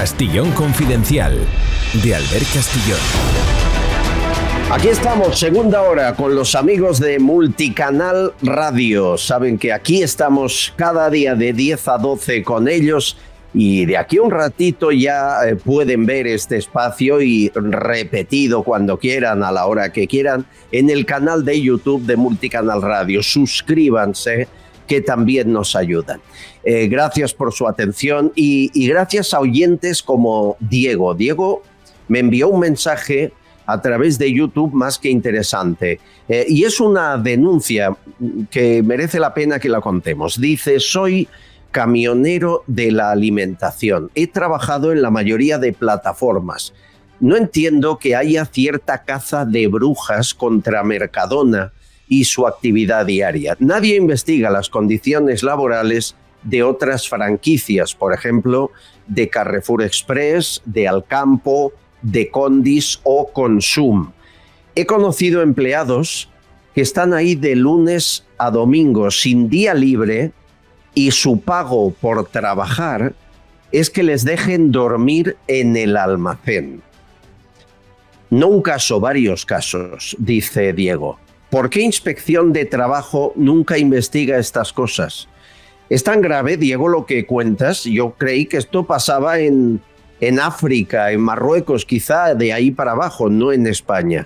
Castillón Confidencial, de Albert Castillón. Aquí estamos, segunda hora, con los amigos de Multicanal Radio. Saben que aquí estamos cada día de 10 a 12 con ellos y de aquí a un ratito ya pueden ver este espacio y repetido cuando quieran, a la hora que quieran, en el canal de YouTube de Multicanal Radio. Suscríbanse, que también nos ayudan. Gracias por su atención y gracias a oyentes como Diego. Diego me envió un mensaje a través de YouTube más que interesante. Y es una denuncia que merece la pena que la contemos. Dice: soy camionero de la alimentación. He trabajado en la mayoría de plataformas. No entiendo que haya cierta caza de brujas contra Mercadona y su actividad diaria. Nadie investiga las condiciones laborales de otras franquicias, por ejemplo, de Carrefour Express, de Alcampo, de Condis o Consum. He conocido empleados que están ahí de lunes a domingo sin día libre y su pago por trabajar es que les dejen dormir en el almacén. No un caso, varios casos, dice Diego. ¿Por qué Inspección de Trabajo nunca investiga estas cosas? Es tan grave, Diego, lo que cuentas. Yo creí que esto pasaba en África, en Marruecos, quizá de ahí para abajo, no en España.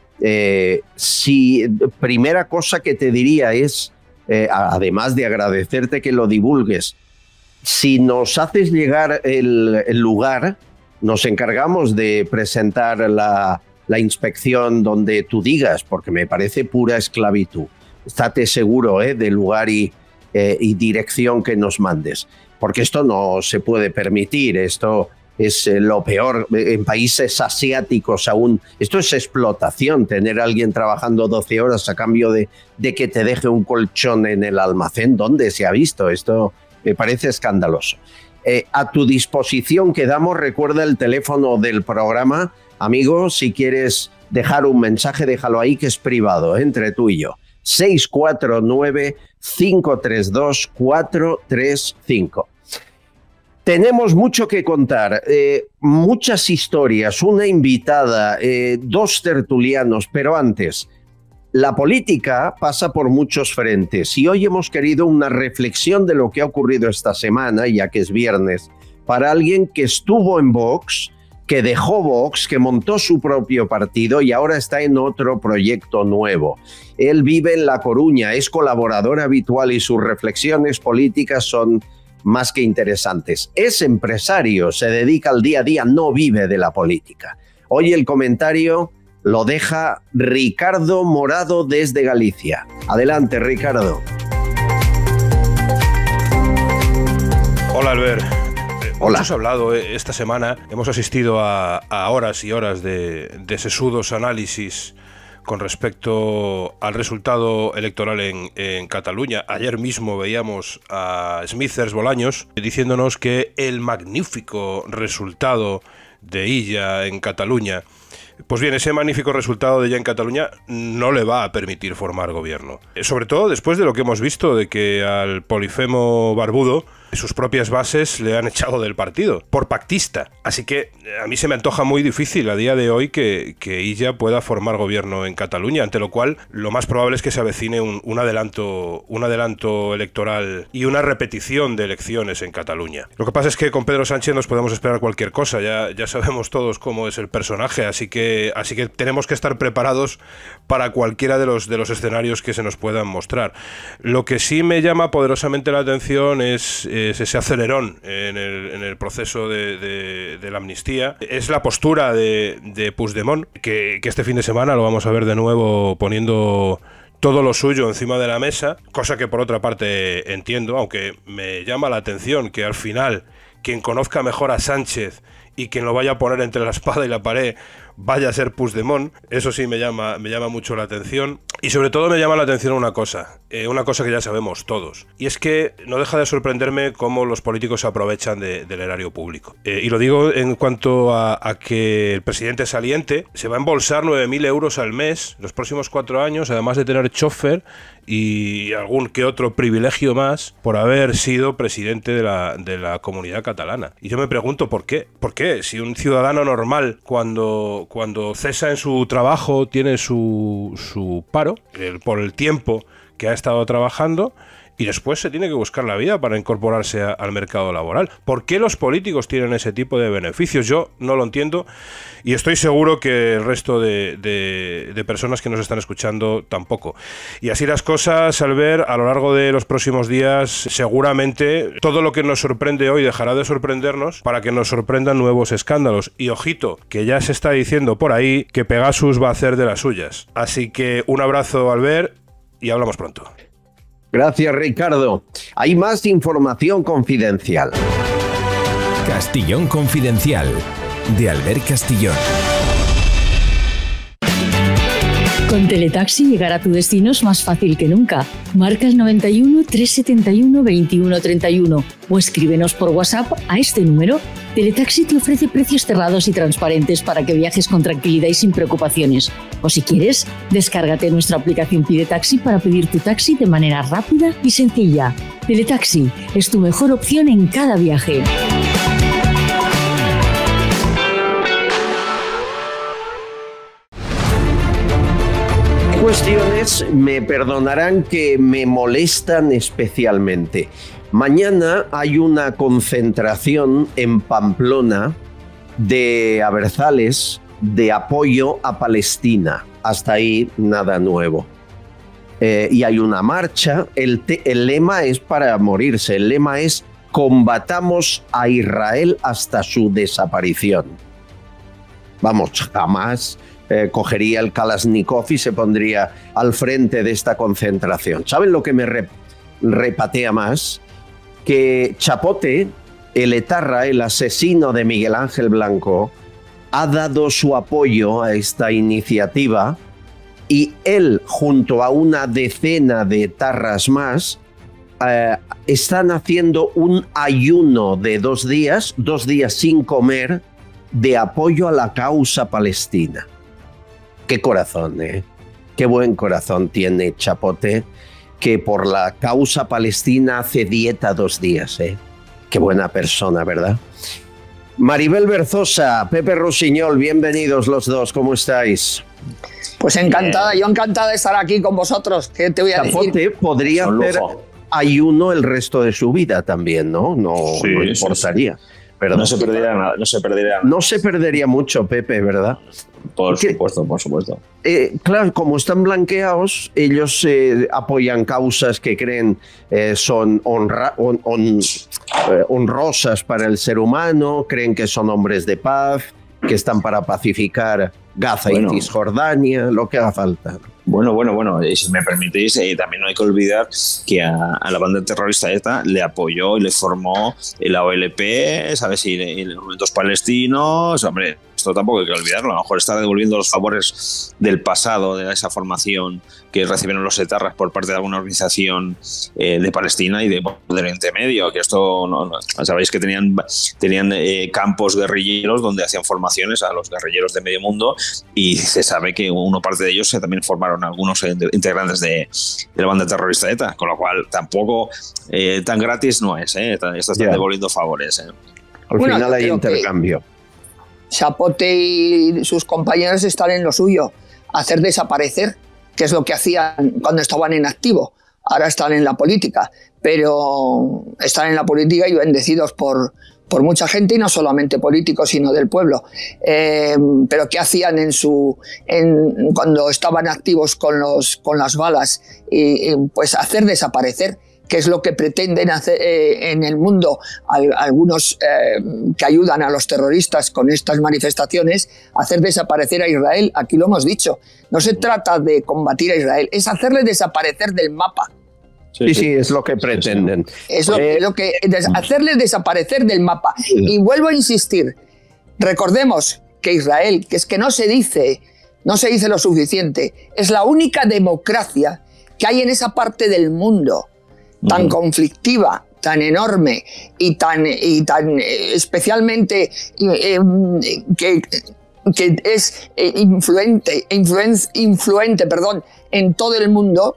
Primera cosa que te diría es, además de agradecerte que lo divulgues, si nos haces llegar el lugar, nos encargamos de presentar la inspección donde tú digas, porque me parece pura esclavitud. Estate seguro del lugar y dirección que nos mandes, porque esto no se puede permitir. Esto es lo peor en países asiáticos aún. Esto es explotación, tener a alguien trabajando 12 horas a cambio de que te deje un colchón en el almacén. ¿Dónde se ha visto? Esto me parece escandaloso. A tu disposición quedamos. Recuerda el teléfono del programa. Amigo, si quieres dejar un mensaje, déjalo ahí, que es privado, entre tú y yo. 649-532-435. Tenemos mucho que contar, muchas historias, una invitada, dos tertulianos, pero antes, la política pasa por muchos frentes y hoy hemos querido una reflexión de lo que ha ocurrido esta semana, ya que es viernes, para alguien que estuvo en Vox, que dejó Vox, que montó su propio partido y ahora está en otro proyecto nuevo. Él vive en La Coruña, es colaborador habitual y sus reflexiones políticas son más que interesantes. Es empresario, se dedica al día a día, no vive de la política. Hoy el comentario lo deja Ricardo Morado desde Galicia. Adelante, Ricardo. Hola, Albert. Hola. Hemos hablado esta semana, hemos asistido a horas y horas de sesudos análisis con respecto al resultado electoral en Cataluña. Ayer mismo veíamos a Smithers Bolaños diciéndonos que el magnífico resultado de Illa en Cataluña, pues bien, ese magnífico resultado de Illa en Cataluña no le va a permitir formar gobierno. Sobre todo después de lo que hemos visto de que al Polifemo barbudo sus propias bases le han echado del partido, por pactista. Así que a mí se me antoja muy difícil a día de hoy que Illa pueda formar gobierno en Cataluña, ante lo cual lo más probable es que se avecine un adelanto electoral y una repetición de elecciones en Cataluña. Lo que pasa es que con Pedro Sánchez nos podemos esperar cualquier cosa, ya sabemos todos cómo es el personaje, así que tenemos que estar preparados para cualquiera de los escenarios que se nos puedan mostrar. Lo que sí me llama poderosamente la atención es ese acelerón en el proceso de la amnistía. Es la postura de Puigdemont, que este fin de semana lo vamos a ver de nuevo poniendo todo lo suyo encima de la mesa, cosa que por otra parte entiendo, aunque me llama la atención que al final quien conozca mejor a Sánchez y quien lo vaya a poner entre la espada y la pared vaya a ser Puigdemont. Eso sí me llama mucho la atención. Y sobre todo me llama la atención una cosa que ya sabemos todos, y es que no deja de sorprenderme cómo los políticos se aprovechan del erario público. Y lo digo en cuanto a que el presidente saliente se va a embolsar 9.000 euros al mes los próximos 4 años, además de tener chofer y algún que otro privilegio más por haber sido presidente de la comunidad catalana. Y yo me pregunto ¿por qué? ¿Por qué? Si un ciudadano normal cuando cesa en su trabajo tiene su paro por el tiempo que ha estado trabajando y después se tiene que buscar la vida para incorporarse al mercado laboral. ¿Por qué los políticos tienen ese tipo de beneficios? Yo no lo entiendo y estoy seguro que el resto de personas que nos están escuchando tampoco. Y así las cosas, Albert, a lo largo de los próximos días, seguramente todo lo que nos sorprende hoy dejará de sorprendernos para que nos sorprendan nuevos escándalos. Y ojito, que ya se está diciendo por ahí que Pegasus va a hacer de las suyas. Así que un abrazo, Albert, y hablamos pronto. Gracias, Ricardo. Hay más información confidencial. Castillón Confidencial, de Albert Castillón. Con Teletaxi llegar a tu destino es más fácil que nunca. Marca el 91 371 21 31 o escríbenos por WhatsApp a este número. Teletaxi te ofrece precios cerrados y transparentes para que viajes con tranquilidad y sin preocupaciones. O si quieres, descárgate nuestra aplicación Pide Taxi para pedir tu taxi de manera rápida y sencilla. Teletaxi es tu mejor opción en cada viaje. Cuestiones, me perdonarán que me molestan especialmente. Mañana hay una concentración en Pamplona de abertzales de apoyo a Palestina. Hasta ahí nada nuevo. Y hay una marcha. El lema es para morirse. El lema es combatamos a Israel hasta su desaparición. Vamos, jamás cogería el Kalashnikov y se pondría al frente de esta concentración. ¿Saben lo que me repatea más? Que Chapote, el etarra, el asesino de Miguel Ángel Blanco, ha dado su apoyo a esta iniciativa y él, junto a una decena de etarras más, están haciendo un ayuno de 2 días sin comer, de apoyo a la causa palestina. Qué corazón, ¿eh? Qué buen corazón tiene Chapote, que por la causa palestina hace dieta 2 días, ¿eh? Qué buena persona, ¿verdad? Maribel Berzosa, Pepe Rossinyol, bienvenidos los dos, ¿cómo estáis? Pues encantada, yo encantada de estar aquí con vosotros. ¿Qué te voy a decir? Chapote podría hacer ayuno el resto de su vida también, ¿no? No importaría. Sí. Pero no se perdería nada, no se perdería nada. No se perdería mucho, Pepe, ¿verdad? Por supuesto, por supuesto. Claro, como están blanqueados, ellos apoyan causas que creen son honrosas para el ser humano, creen que son hombres de paz, que están para pacificar Gaza y Cisjordania, lo que haga falta. Bueno, si me permitís, también no hay que olvidar que a la banda terrorista ETA le apoyó y le formó la OLP, ¿sabes? Y los movimientos palestinos, hombre, esto tampoco hay que olvidarlo, a lo mejor está devolviendo los favores del pasado, de esa formación que recibieron los etarras por parte de alguna organización de Palestina y de Oriente Medio, que esto, sabéis que tenían campos guerrilleros donde hacían formaciones a los guerrilleros de medio mundo y se sabe que una parte de ellos también formaron algunos integrantes de la banda terrorista ETA, con lo cual tampoco tan gratis no es, esto están devolviendo favores. Al final hay intercambio. Chapote y sus compañeros están en lo suyo, hacer desaparecer, que es lo que hacían cuando estaban en activo. Ahora están en la política, pero están en la política y bendecidos por mucha gente, y no solamente políticos, sino del pueblo. Pero ¿qué hacían cuando estaban activos con las balas? Pues hacer desaparecer, que es lo que pretenden hacer en el mundo algunos que ayudan a los terroristas con estas manifestaciones, hacer desaparecer a Israel. Aquí lo hemos dicho, no se trata de combatir a Israel, es hacerle desaparecer del mapa. Sí, es lo que pretenden. Es lo que hacerle desaparecer del mapa. Y vuelvo a insistir, recordemos que Israel, que es que no se dice no se dice lo suficiente. Es la única democracia que hay en esa parte del mundo tan conflictiva, tan enorme y tan especialmente que es influente en todo el mundo.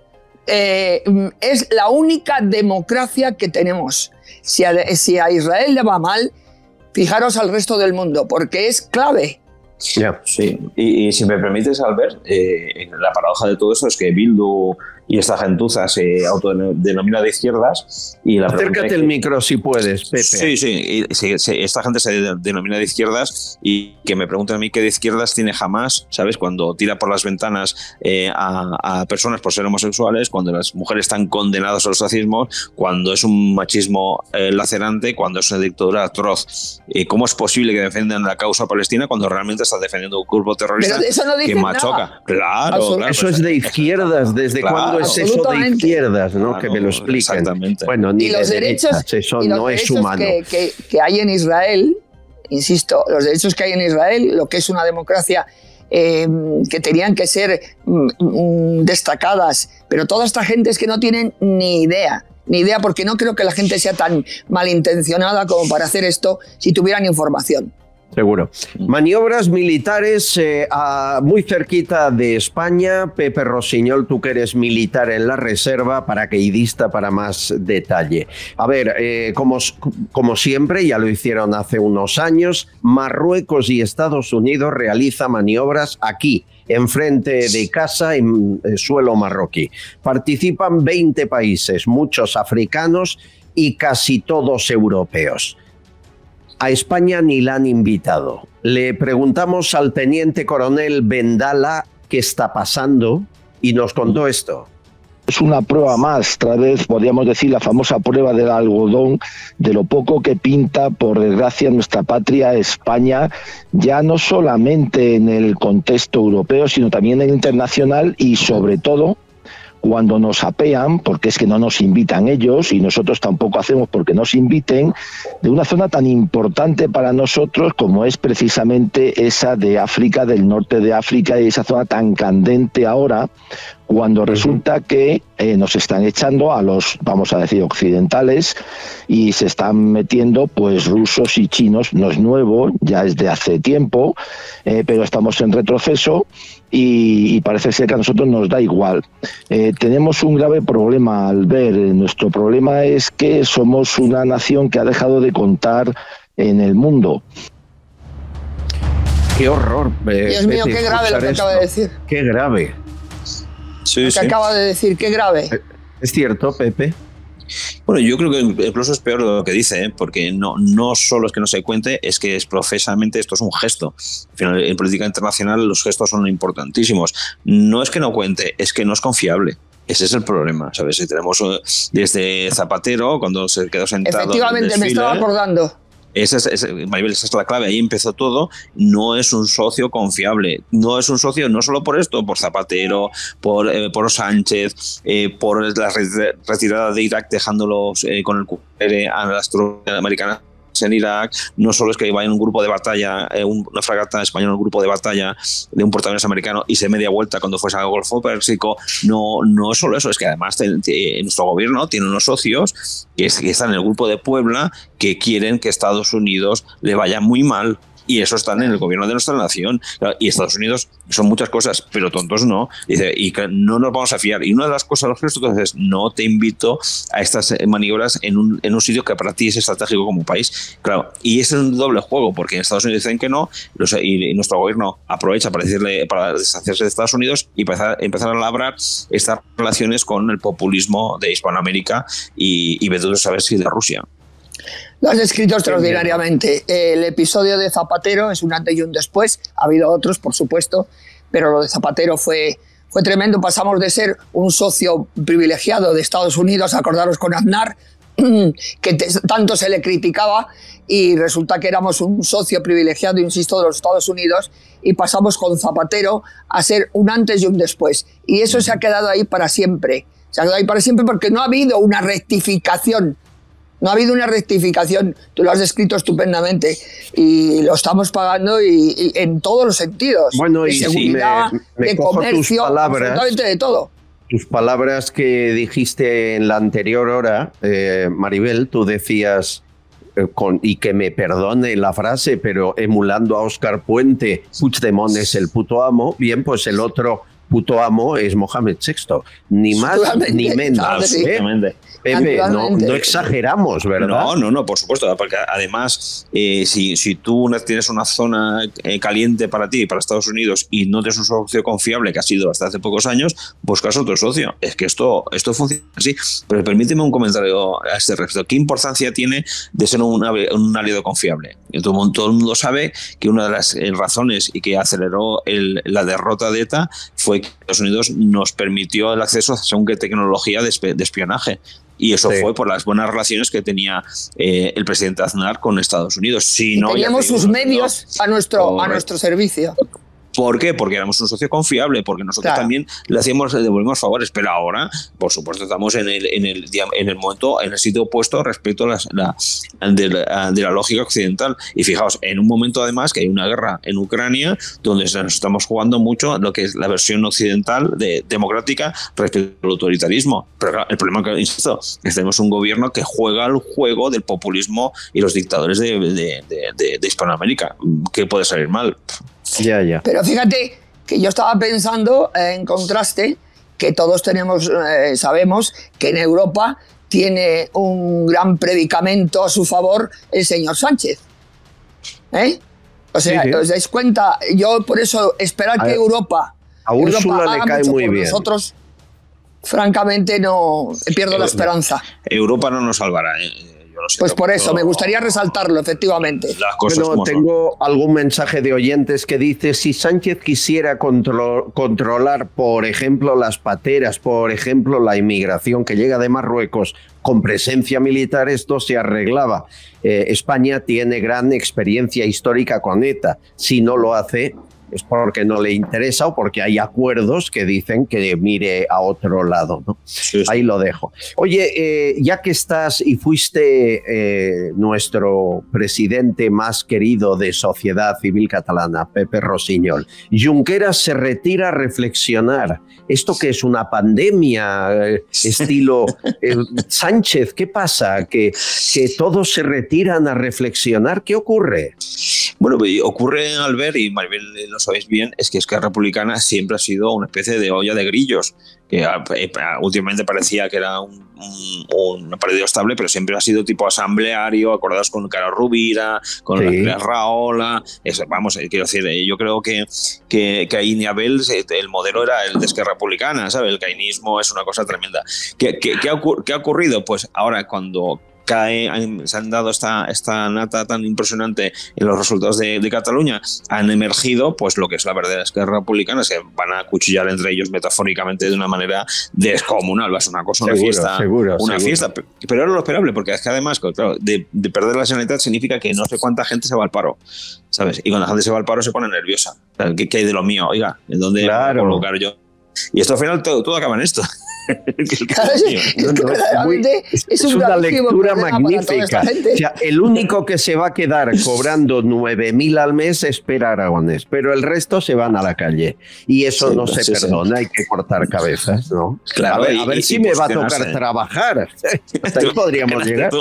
Es la única democracia que tenemos. Si a Israel le va mal, fijaros al resto del mundo, porque es clave. Yeah. Sí, y si me permites, Albert, la paradoja de todo eso es que Bildu y esta gentuza se autodenomina de izquierdas. Y la acércate el micro si puedes, Pepe. Sí, esta gente se denomina de izquierdas, y que me preguntan a mí qué de izquierdas tiene Hamás, ¿sabes? Cuando tira por las ventanas a personas por ser homosexuales, cuando las mujeres están condenadas al ostracismo, cuando es un machismo lacerante, cuando es una dictadura atroz. ¿Cómo es posible que defiendan la causa palestina cuando realmente están defendiendo un grupo terrorista que machoca? Claro, eso es de izquierdas. ¿Desde cuándo es eso de izquierdas? ¿No? Claro, que me lo expliquen. Exactamente. Bueno, ni los derechos, eso no es humano. Que hay en Israel, insisto, los derechos que hay en Israel, lo que es una democracia, que tenían que ser destacadas, pero toda esta gente es que no tienen ni idea, porque no creo que la gente sea tan malintencionada como para hacer esto si tuvieran información. Seguro. Maniobras militares muy cerquita de España. Pepe Rossinyol, tú que eres militar en la reserva, paracaidista para más detalle. A ver, como siempre, ya lo hicieron hace unos años, Marruecos y Estados Unidos realizan maniobras aquí, enfrente de casa, en suelo marroquí. Participan 20 países, muchos africanos y casi todos europeos. A España ni la han invitado. Le preguntamos al teniente coronel Vendala qué está pasando y nos contó esto. Es una prueba más, otra vez podríamos decir la famosa prueba del algodón, de lo poco que pinta, por desgracia, nuestra patria España, ya no solamente en el contexto europeo, sino también en el internacional, y sobre todo cuando nos apean, porque es que no nos invitan ellos y nosotros tampoco hacemos porque nos inviten, de una zona tan importante para nosotros como es precisamente esa de África, del norte de África, y esa zona tan candente ahora, cuando resulta que nos están echando a los, vamos a decir, occidentales, y se están metiendo pues rusos y chinos. No es nuevo, ya es de hace tiempo, pero estamos en retroceso y parece ser que a nosotros nos da igual. Tenemos un grave problema al ver. Nuestro problema es que somos una nación que ha dejado de contar en el mundo. Qué horror. Dios mío, qué grave lo que acaba de decir. Qué grave. Sí, lo que acaba de decir, qué grave. ¿Es cierto, Pepe? Bueno, yo creo que incluso es peor de lo que dice, porque no solo es que no se cuente, es que profesamente esto es un gesto. Al final, en política internacional los gestos son importantísimos. No es que no cuente, es que no es confiable. Ese es el problema, ¿sabes? Si tenemos desde Zapatero, cuando se quedó sentado. Efectivamente, me estaba acordando. Maribel, esa es la clave, ahí empezó todo. No es un socio confiable, no es un socio no solo por esto, por Zapatero, por Sánchez, por la retirada de Irak dejándolos con el QR a las tropas americanas en Irak. No solo es que vaya en un grupo de batalla, una fragata española en un grupo de batalla de un portaaviones americano y se media vuelta cuando fuese al Golfo Pérsico. No es solo eso, es que además nuestro gobierno tiene unos socios que están en el grupo de Puebla que quieren que Estados Unidos le vaya muy mal. Y eso están en el gobierno de nuestra nación. Y Estados Unidos son muchas cosas, pero tontos no. Dice, y que no nos vamos a fiar. Y una de las cosas, los gestos, es no te invito a estas maniobras en un sitio que para ti es estratégico como país. Claro, y ese es un doble juego, porque en Estados Unidos dicen que no, y nuestro gobierno aprovecha para deshacerse de Estados Unidos y empezar a labrar estas relaciones con el populismo de Hispanoamérica y vedudo saber si de Rusia. Lo has descrito extraordinariamente. El episodio de Zapatero es un antes y un después. Ha habido otros, por supuesto, pero lo de Zapatero fue tremendo. Pasamos de ser un socio privilegiado de Estados Unidos, acordaros con Aznar, que tanto se le criticaba, y resulta que éramos un socio privilegiado, insisto, de los Estados Unidos, y pasamos con Zapatero a ser un antes y un después. Y eso se ha quedado ahí para siempre. Se ha quedado ahí para siempre porque no ha habido una rectificación No ha habido una rectificación, tú lo has descrito estupendamente, y lo estamos pagando y en todos los sentidos. Bueno, de y seguridad, si me de cojo comercio, tus palabras, absolutamente de todo. Tus palabras que dijiste en la anterior hora, Maribel, tú decías, y que me perdone la frase, pero emulando a Óscar Puente, Puigdemont es el puto amo. Bien, pues el otro puto amo es Mohamed VI. Ni más ni menos. Absolutamente. Pepe, no exageramos, ¿verdad? No, por supuesto, porque además, si tú tienes una zona caliente para ti, para Estados Unidos, y no tienes un socio confiable, que ha sido hasta hace pocos años, buscas otro socio. Es que esto funciona así. Pero permíteme un comentario a este respecto. ¿Qué importancia tiene de ser un aliado confiable? Todo el mundo sabe que una de las razones y que aceleró la derrota de ETA fue que Estados Unidos nos permitió el acceso a según qué tecnología de espionaje. Y eso fue por las buenas relaciones que tenía el presidente Aznar con Estados Unidos. Si no, teníamos sus medios a nuestro servicio. ¿Por qué? Porque éramos un socio confiable, porque nosotros también le devolvimos favores, pero ahora, por supuesto, estamos en el momento, en el sitio opuesto respecto a de la lógica occidental. Y fijaos, en un momento además que hay una guerra en Ucrania, donde nos estamos jugando mucho lo que es la versión occidental democrática respecto al autoritarismo. Pero claro, el problema que, insisto, es que tenemos un gobierno que juega el juego del populismo y los dictadores de Hispanoamérica. ¿Qué puede salir mal? Ya. Pero fíjate que yo estaba pensando, en contraste, que todos sabemos que en Europa tiene un gran predicamento a su favor el señor Sánchez. O sea, ¿os dais cuenta? Yo por eso esperar que Europa Úrsula le cae muy bien. Nosotros, francamente, no pierdo la esperanza. Europa no nos salvará. Pues por eso, me gustaría resaltarlo, efectivamente. Bueno, tengo algún mensaje de oyentes que dice, si Sánchez quisiera controlar, por ejemplo, las pateras, por ejemplo, la inmigración que llega de Marruecos con presencia militar, esto se arreglaba. España tiene gran experiencia histórica con ETA. Si no lo hace, es porque no le interesa o porque hay acuerdos que dicen que mire a otro lado, ¿no? Sí. Ahí lo dejo. Oye, ya que estás y fuiste nuestro presidente más querido de Sociedad Civil Catalana, Pepe Rossinyol, Junqueras se retira a reflexionar. ¿Esto qué es, una pandemia estilo Sánchez? ¿Qué pasa? ¿Que todos se retiran a reflexionar? ¿Qué ocurre? Bueno, ocurre, Albert, y Maribel lo sabéis bien, es que Esquerra Republicana siempre ha sido una especie de olla de grillos, que últimamente parecía que era un partido estable, pero siempre ha sido tipo asambleario, acordados con Carlos Rubira, con la Rahola. Vamos, quiero decir, yo creo que Caín y Abel, el modelo era el de Esquerra Republicana, ¿sabes? El cainismo es una cosa tremenda. ¿Qué ha ocurrido? Pues ahora cuando se han dado esta nata tan impresionante en los resultados de Cataluña, han emergido pues lo que es la verdadera Esquerra Republicana. Se van a cuchillar entre ellos metafóricamente de una manera descomunal. Va a ser una cosa, una fiesta. Pero era lo esperable, porque es que además, claro, de perder la Generalitat significa que no sé cuánta gente se va al paro, ¿sabes? Y cuando la gente se va al paro se pone nerviosa. ¿Qué hay de lo mío? Oiga, ¿en dónde voy a colocar yo? Y esto al final todo acaba en esto. Es una lectura magnífica. O sea, el único que se va a quedar cobrando 9.000 al mes es Per Aragonés, pero el resto se van a la calle. Y eso no se perdona, hay que cortar cabezas, ¿no? Claro, a ver si me va a tocar trabajar. Hasta ahí podríamos llegar.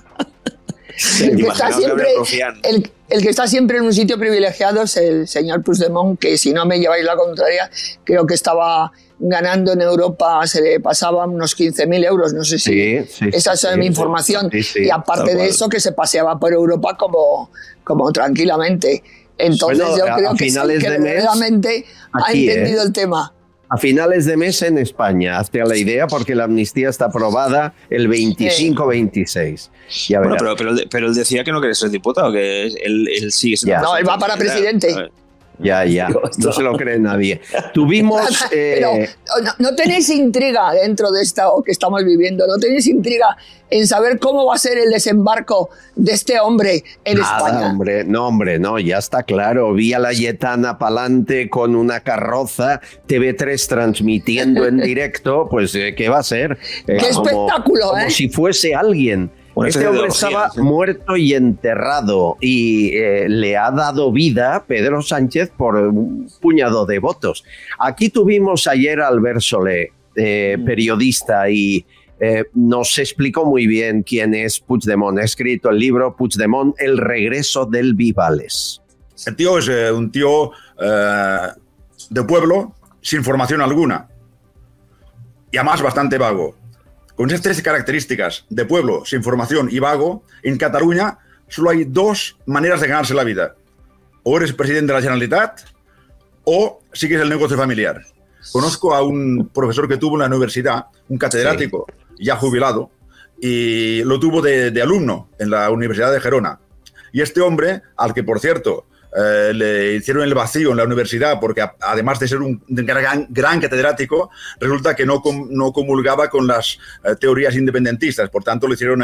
El que está siempre en un sitio privilegiado es el señor Puigdemont, que si no me lleváis la contraria, creo que estaba ganando en Europa, se le pasaban unos 15.000 euros, no sé si esa es mi información, y aparte de eso que se paseaba por Europa como tranquilamente. Entonces yo creo que verdaderamente ha entendido el tema. A finales de mes en España, hazte a la idea, porque la amnistía está aprobada el 25-26. Bueno, pero él decía que no quería ser diputado, que él sigue siendo... No, él va para presidente. Ya, no se lo cree nadie. Tuvimos... Pero no tenéis intriga dentro de esto que estamos viviendo, no tenéis intriga en saber cómo va a ser el desembarco de este hombre en España. No, ya está claro. Vi a la Yetana pa'lante con una carroza, TV3 transmitiendo en directo, pues ¿qué va a ser? ¡Qué espectáculo! Como si fuese alguien. Este hombre estaba muerto y enterrado y le ha dado vida Pedro Sánchez por un puñado de votos. Aquí tuvimos ayer a Albert Soler, periodista, y nos explicó muy bien quién es Puigdemont. Ha escrito el libro Puigdemont, el regreso del Vivales. El tío es un tío de pueblo sin formación alguna y además bastante vago. Con esas tres características de pueblo, sin formación y vago, en Cataluña solo hay dos maneras de ganarse la vida. O eres presidente de la Generalitat o sigues el negocio familiar. Conozco a un profesor que tuvo en la universidad, un catedrático ya jubilado, y lo tuvo de alumno en la Universidad de Gerona. Y este hombre, al que por cierto le hicieron el vacío en la universidad porque además de ser un gran catedrático, resulta que no comulgaba con las teorías independentistas, por tanto le hicieron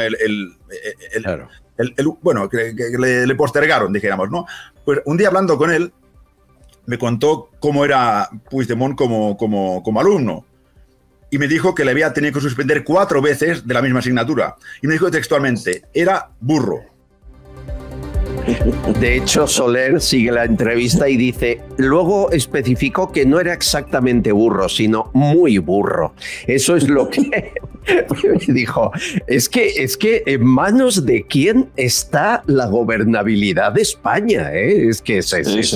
bueno, que le postergaron, dijéramos, ¿no? Pues un día hablando con él, me contó cómo era Puigdemont como alumno y me dijo que le había tenido que suspender 4 veces de la misma asignatura. Y me dijo textualmente, era burro. De hecho, Soler sigue la entrevista y dice, luego especificó que no era exactamente burro, sino muy burro. Eso es lo que dijo. Es que en manos de quién está la gobernabilidad de España, ¿eh? Es que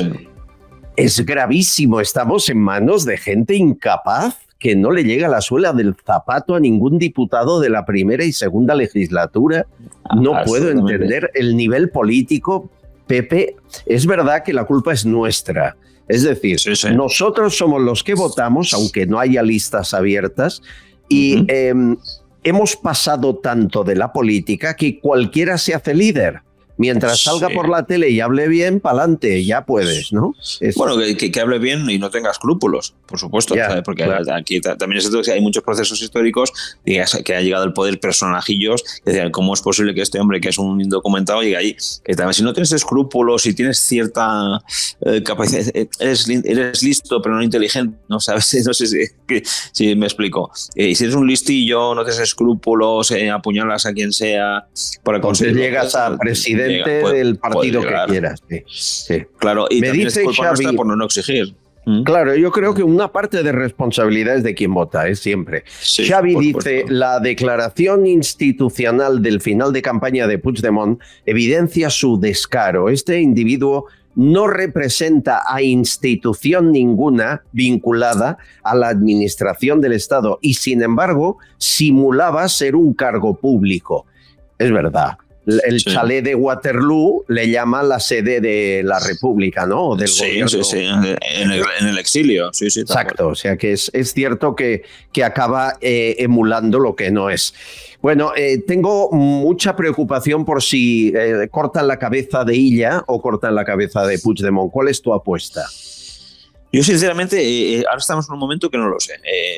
es gravísimo. Estamos en manos de gente incapaz que no le llega la suela del zapato a ningún diputado de la primera y segunda legislatura. No puedo entender el nivel político, Pepe. Es verdad que la culpa es nuestra. Es decir, nosotros somos los que votamos, aunque no haya listas abiertas, y hemos pasado tanto de la política que cualquiera se hace líder. Mientras salga por la tele y hable bien, pa'lante, ya puedes, ¿no? Bueno, que hable bien y no tenga escrúpulos, por supuesto, ¿sabes? Porque aquí también es cierto que hay muchos procesos históricos que ha llegado al poder personajillos que decían, ¿cómo es posible que este hombre, que es un indocumentado, llegue ahí? Que también, si no tienes escrúpulos, si tienes cierta capacidad, eres listo pero no inteligente, ¿no? ¿Sabes? No sé si me explico. Y si eres un listillo, no tienes escrúpulos, apuñalas a quien sea para conseguir... Entonces llegas a presidente del partido que quieras. Sí. Claro, y me dice Xavi, por no exigir. Claro, yo creo que una parte de responsabilidad es de quien vota, siempre. Sí, Xavi dice, la declaración institucional del final de campaña de Puigdemont evidencia su descaro. Este individuo no representa a institución ninguna vinculada a la administración del Estado y, sin embargo, simulaba ser un cargo público. Es verdad. El chalet de Waterloo le llama la sede de la República, ¿no? Del gobierno. Sí. En el exilio. Sí. Exacto. O sea que es cierto que acaba emulando lo que no es. Bueno, tengo mucha preocupación por si cortan la cabeza de Illa o cortan la cabeza de Puigdemont. ¿Cuál es tu apuesta? Yo, sinceramente, ahora estamos en un momento que no lo sé.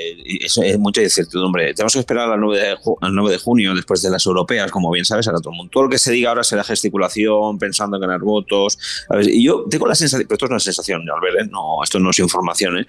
Es mucha incertidumbre. Tenemos que esperar al 9 de junio, después de las europeas, como bien sabes, ahora todo el mundo. Todo lo que se diga ahora será gesticulación, pensando en ganar votos. Y yo tengo la sensación, pero esto es una sensación, Albert, no, esto no es información,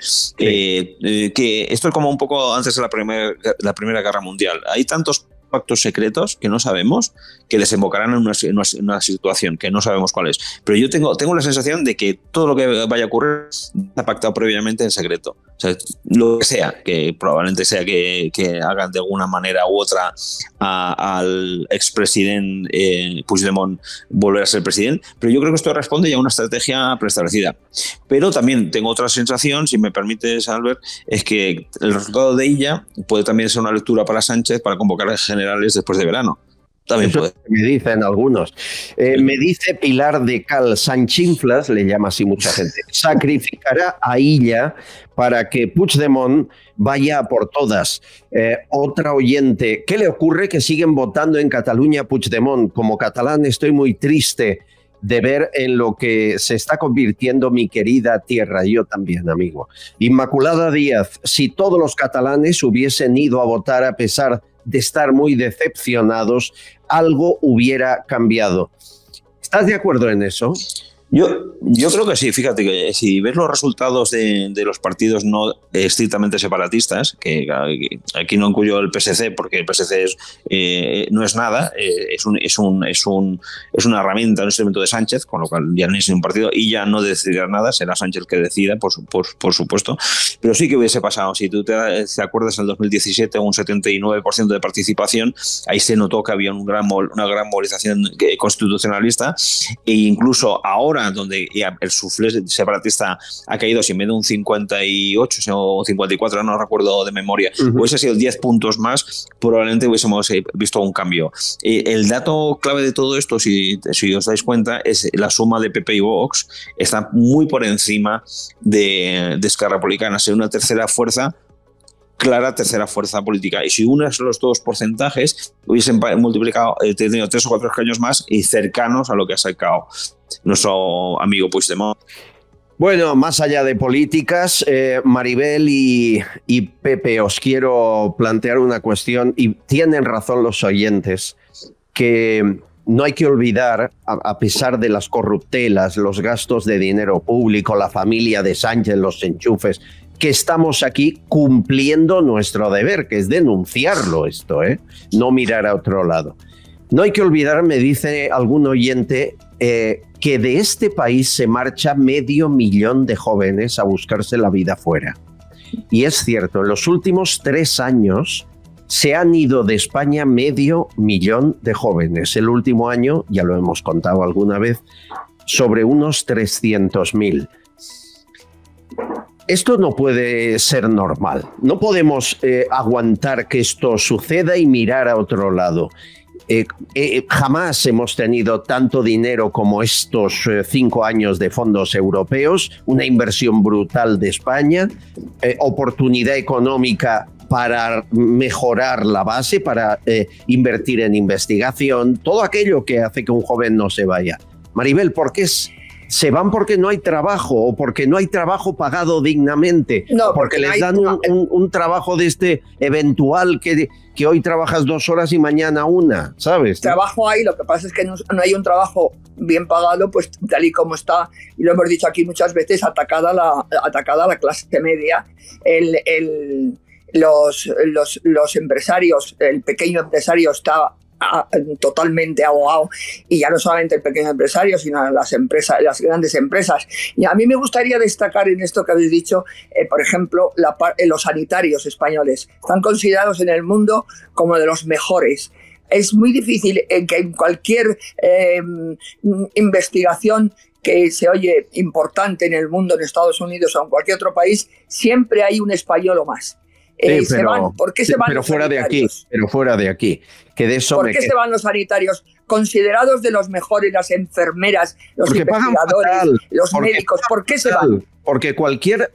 que esto es como un poco antes de la Primera Guerra Mundial. Hay tantos pactos secretos que no sabemos, que desembocarán en una situación que no sabemos cuál es. Pero yo tengo la sensación de que todo lo que vaya a ocurrir está pactado previamente en secreto. O sea, lo que sea, que probablemente sea que hagan de alguna manera u otra al expresidente Puigdemont volver a ser presidente, pero yo creo que esto responde ya a una estrategia preestablecida. Pero también tengo otra sensación, si me permites, Albert, es que el resultado de ella puede también ser una lectura para Sánchez para convocar a generales después de verano. También puede. Me dicen algunos. Me dice Pilar de Cal, Sanchinflas, le llama así mucha gente, sacrificará a Illa para que Puigdemont vaya por todas. Otra oyente, ¿qué le ocurre que siguen votando en Cataluña Puigdemont? Como catalán estoy muy triste de ver en lo que se está convirtiendo mi querida tierra. Yo también, amigo. Inmaculada Díaz, si todos los catalanes hubiesen ido a votar a pesar de estar muy decepcionados, algo hubiera cambiado. ¿Estás de acuerdo en eso? Yo creo que sí, fíjate que si ves los resultados de los partidos no estrictamente separatistas, que aquí no incluyo el PSC porque el PSC no es nada, es una herramienta, un instrumento de Sánchez, con lo cual ya no es un partido y ya no decidirá nada, será Sánchez que decida, por supuesto, pero sí que hubiese pasado. Si tú te acuerdas, en el 2017 un 79% de participación, ahí se notó que había una gran movilización constitucionalista, e incluso ahora, donde ya el suflé separatista ha caído, si en vez de un 58 o 54, no recuerdo de memoria, hubiese sido 10 puntos más, probablemente hubiésemos visto un cambio. El dato clave de todo esto, si os dais cuenta, es la suma de PP y Vox, está muy por encima de Esquerra Republicana, ser una tercera fuerza, clara tercera fuerza política. Y si unes los dos porcentajes, hubiesen multiplicado, tenido 3 o 4 escaños más y cercanos a lo que ha sacado nuestro amigo Puigdemont. Bueno, más allá de políticas, Maribel y Pepe, os quiero plantear una cuestión, y tienen razón los oyentes, que no hay que olvidar, a pesar de las corruptelas, los gastos de dinero público, la familia de Sánchez, los enchufes, que estamos aquí cumpliendo nuestro deber, que es denunciarlo esto, no mirar a otro lado. No hay que olvidar, me dice algún oyente, que de este país se marcha 500.000 de jóvenes a buscarse la vida fuera. Y es cierto, en los últimos 3 años se han ido de España 500.000 de jóvenes. El último año, ya lo hemos contado alguna vez, sobre unos 300.000. Esto no puede ser normal. No podemos aguantar que esto suceda y mirar a otro lado. Jamás hemos tenido tanto dinero como estos 5 años de fondos europeos, una inversión brutal de España, oportunidad económica para mejorar la base, para invertir en investigación, todo aquello que hace que un joven no se vaya. Maribel, ¿por qué se van? Porque no hay trabajo, o porque no hay trabajo pagado dignamente, no, porque les dan un trabajo de este eventual que hoy trabajas 2 horas y mañana 1, ¿sabes? Trabajo hay, lo que pasa es que no hay un trabajo bien pagado, pues tal y como está, y lo hemos dicho aquí muchas veces, atacada la clase media, los empresarios, el pequeño empresario está totalmente ahogado, y ya no solamente el pequeño empresario, sino las grandes empresas. Y a mí me gustaría destacar en esto que habéis dicho, por ejemplo, los sanitarios españoles están considerados en el mundo como de los mejores. Es muy difícil que en cualquier investigación que se oye importante en el mundo, en Estados Unidos o en cualquier otro país, siempre hay un español o más. ¿Por qué se van los sanitarios? Pero fuera de aquí. Que de eso ¿Por qué se van los sanitarios? Considerados de los mejores, las enfermeras, los investigadores, los médicos. ¿Por qué se van? Porque cualquier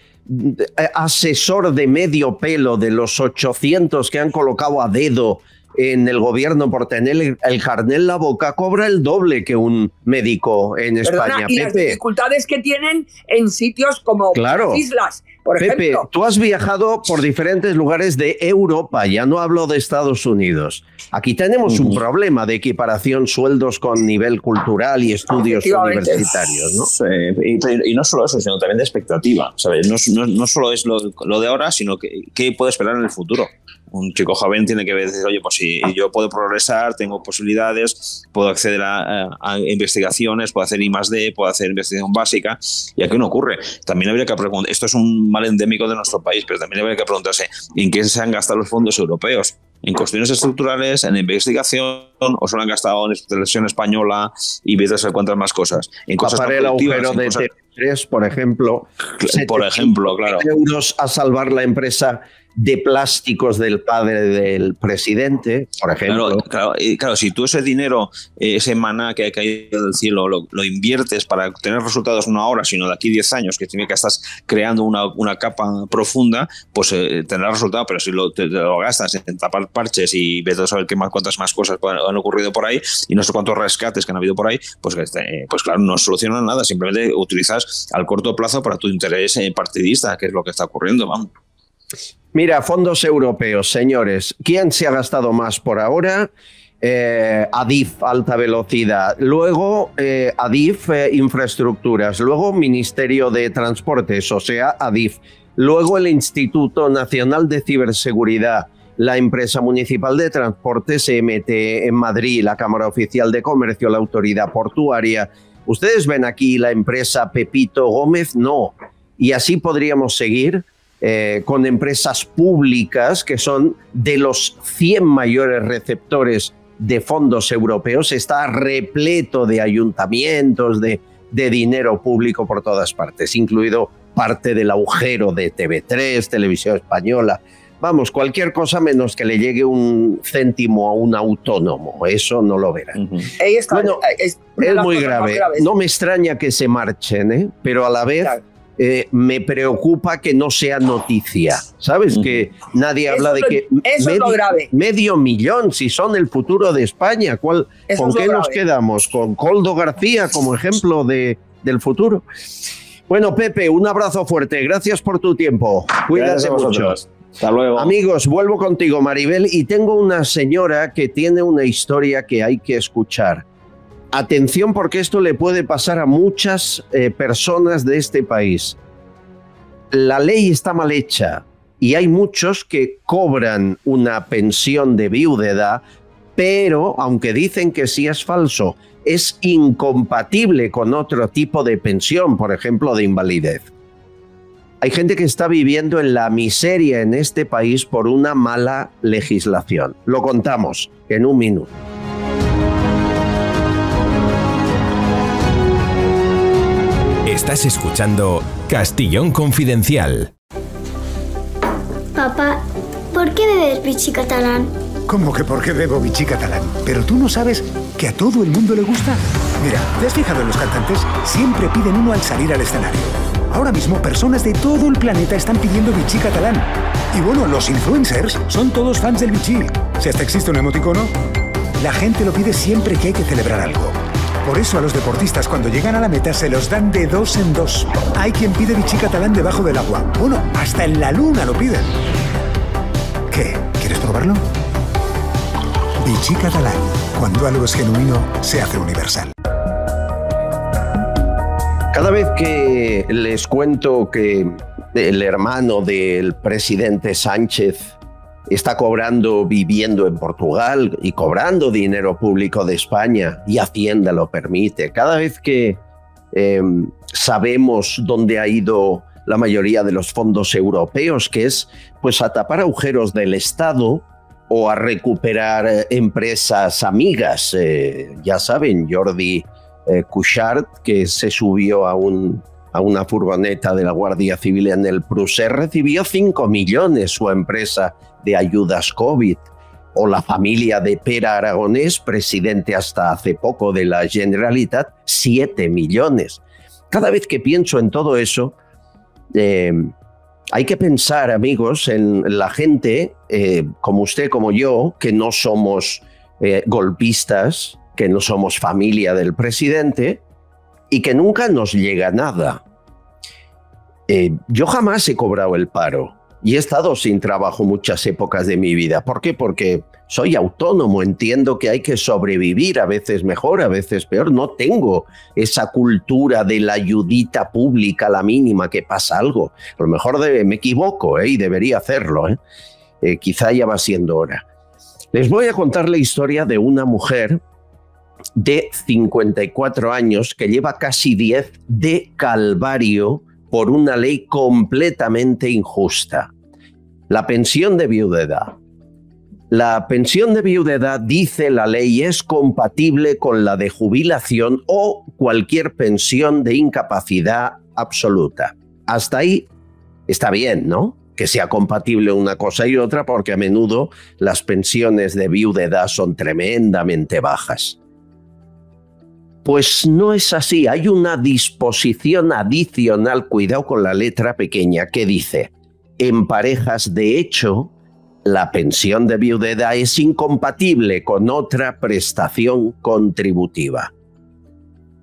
asesor de medio pelo de los 800 que han colocado a dedo en el gobierno por tener el carnet en la boca cobra el doble que un médico en España. Y las dificultades que tienen en sitios como las islas, por ejemplo. Tú has viajado por diferentes lugares de Europa, ya no hablo de Estados Unidos. Aquí tenemos un problema de equiparación, sueldos con nivel cultural y estudios universitarios, ¿no? Sí, y no solo eso, sino también de expectativa, ¿sabes? No solo es lo de ahora, sino qué puede esperar en el futuro. Un chico joven tiene que decir, oye, pues si yo puedo progresar, tengo posibilidades, puedo acceder a investigaciones, puedo hacer I+D, puedo hacer investigación básica, y aquí no ocurre. También habría que preguntar, esto es un mal endémico de nuestro país, pero también habría que preguntarse, ¿en qué se han gastado los fondos europeos? ¿En cuestiones estructurales, en investigación, o se lo han gastado en televisión española y vete a saber cuántas más cosas? En cosas para el agujero de TV3, por ejemplo. Por ejemplo, claro. Euros a salvar la empresa de plásticos del padre del presidente, por ejemplo. Claro, si tú ese dinero, ese maná que ha caído del cielo, lo inviertes para tener resultados no ahora, sino de aquí 10 años, que significa que estás creando una capa profunda, pues tendrás resultado. Pero si te lo gastas en tapar parches y ves a saber cuántas más cosas han ocurrido por ahí, y no sé cuántos rescates que han habido por ahí, pues claro, no solucionan nada. Simplemente utilizas al corto plazo para tu interés partidista, que es lo que está ocurriendo, vamos. Mira, fondos europeos, señores. ¿Quién se ha gastado más por ahora? Adif, alta velocidad, luego Adif, infraestructuras, luego Ministerio de Transportes, o sea, Adif, luego el Instituto Nacional de Ciberseguridad, la empresa municipal de transportes EMT en Madrid, la Cámara Oficial de Comercio, la Autoridad Portuaria. ¿Ustedes ven aquí la empresa Pepito Gómez? No. Y así podríamos seguir con empresas públicas que son de los 100 mayores receptores de fondos europeos. Está repleto de ayuntamientos, de dinero público por todas partes, incluido parte del agujero de TV3, Televisión Española. Vamos, cualquier cosa menos que le llegue un céntimo a un autónomo. Eso no lo verán. Bueno, es muy grave. No me extraña que se marchen, pero a la vez me preocupa que no sea noticia. ¿Sabes? Que nadie habla de que medio millón, si son el futuro de España. ¿Con qué nos quedamos? ¿Con Koldo García como ejemplo del futuro? Bueno, Pepe, un abrazo fuerte. Gracias por tu tiempo. Cuídate mucho. Hasta luego. Amigos, vuelvo contigo, Maribel, y tengo una señora que tiene una historia que hay que escuchar. Atención, porque esto le puede pasar a muchas personas de este país. La ley está mal hecha y hay muchos que cobran una pensión de viudedad, pero, aunque dicen que sí es falso, es incompatible con otro tipo de pensión, por ejemplo, de invalidez. Hay gente que está viviendo en la miseria en este país por una mala legislación. Lo contamos en un minuto. Estás escuchando Castellón Confidencial. Papá, ¿por qué bebes Vichy catalán? ¿Cómo que por qué bebo Vichy catalán? ¿Pero tú no sabes que a todo el mundo le gusta? Mira, ¿te has fijado en los cantantes? Siempre piden uno al salir al escenario. Ahora mismo, personas de todo el planeta están pidiendo Vichy catalán. Y bueno, los influencers son todos fans del Vichy. Si hasta existe un emoticono, la gente lo pide siempre que hay que celebrar algo. Por eso a los deportistas cuando llegan a la meta se los dan de 2 en 2. Hay quien pide Vichy catalán debajo del agua. Bueno, hasta en la luna lo piden. ¿Qué? ¿Quieres probarlo? Vichy catalán. Cuando algo es genuino, se hace universal. Cada vez que les cuento que el hermano del presidente Sánchez está viviendo en Portugal y cobrando dinero público de España, y Hacienda lo permite, cada vez que sabemos dónde ha ido la mayoría de los fondos europeos, que es pues a tapar agujeros del Estado o a recuperar empresas amigas. Ya saben, Jordi Cuixart, que se subió a una furgoneta de la Guardia Civil en el Prusés, recibió 5 millones su empresa de ayudas COVID. O la familia de Pere Aragonés, presidente hasta hace poco de la Generalitat, 7 millones. Cada vez que pienso en todo eso, hay que pensar, amigos, en la gente como usted, como yo, que no somos golpistas, que no somos familia del presidente y que nunca nos llega nada. Yo jamás he cobrado el paro y he estado sin trabajo muchas épocas de mi vida. ¿Por qué? Porque soy autónomo, entiendo que hay que sobrevivir, a veces mejor, a veces peor. No tengo esa cultura de la ayudita pública a la mínima que pasa algo. A lo mejor me equivoco y debería hacerlo. Quizá ya va siendo hora. Les voy a contar la historia de una mujer de 54 años que lleva casi 10 de calvario por una ley completamente injusta. La pensión de viudedad. La pensión de viudedad, dice la ley, es compatible con la de jubilación o cualquier pensión de incapacidad absoluta. Hasta ahí está bien, ¿no? Que sea compatible una cosa y otra, porque a menudo las pensiones de viudedad son tremendamente bajas. Pues no es así. Hay una disposición adicional, cuidado con la letra pequeña, que dice: en parejas de hecho, la pensión de viudedad es incompatible con otra prestación contributiva.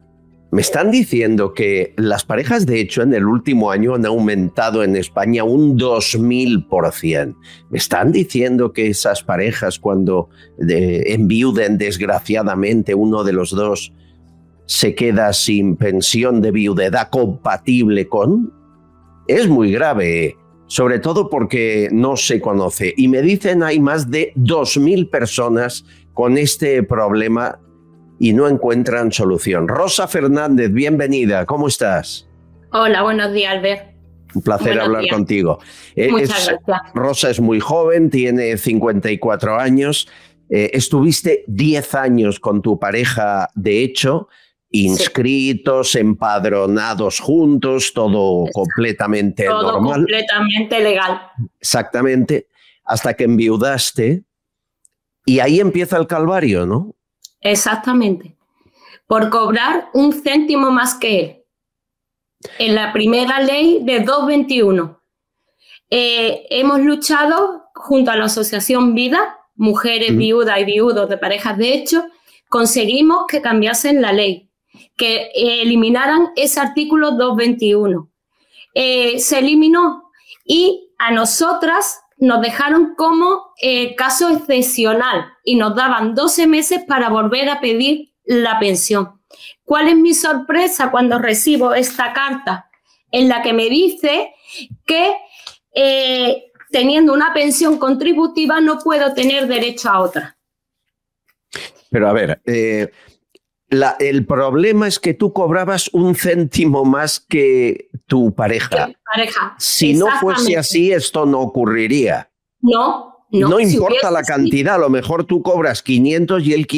Me están diciendo que las parejas, de hecho, en el último año han aumentado en España un 2000%. Me están diciendo que esas parejas, cuando enviuden desgraciadamente uno de los dos, se queda sin pensión de viudedad compatible con... Es muy grave, sobre todo porque no se conoce. Y me dicen hay más de 2000 personas con este problema y no encuentran solución. Rosa Fernández, bienvenida, ¿cómo estás? Hola, buenos días, Albert. Un placer hablar contigo. Muchas gracias. Rosa es muy joven, tiene 54 años. Estuviste 10 años con tu pareja, de hecho, inscritos, empadronados juntos, todo completamente normal. Todo completamente legal. Exactamente, hasta que enviudaste. Y ahí empieza el calvario, ¿no? Exactamente. Por cobrar un céntimo más que él. En la primera ley de 221. Hemos luchado junto a la Asociación Vida, mujeres viudas y viudos de parejas de hecho, conseguimos que cambiasen la ley, que eliminaran ese artículo 221. Se eliminó y a nosotras nos dejaron como caso excepcional y nos daban 12 meses para volver a pedir la pensión. ¿Cuál es mi sorpresa cuando recibo esta carta en la que me dice que teniendo una pensión contributiva no puedo tener derecho a otra? Pero a ver, el problema es que tú cobrabas un céntimo más que tu pareja. Si no fuese así, esto no ocurriría. No importa la cantidad, a lo mejor tú cobras 500 y él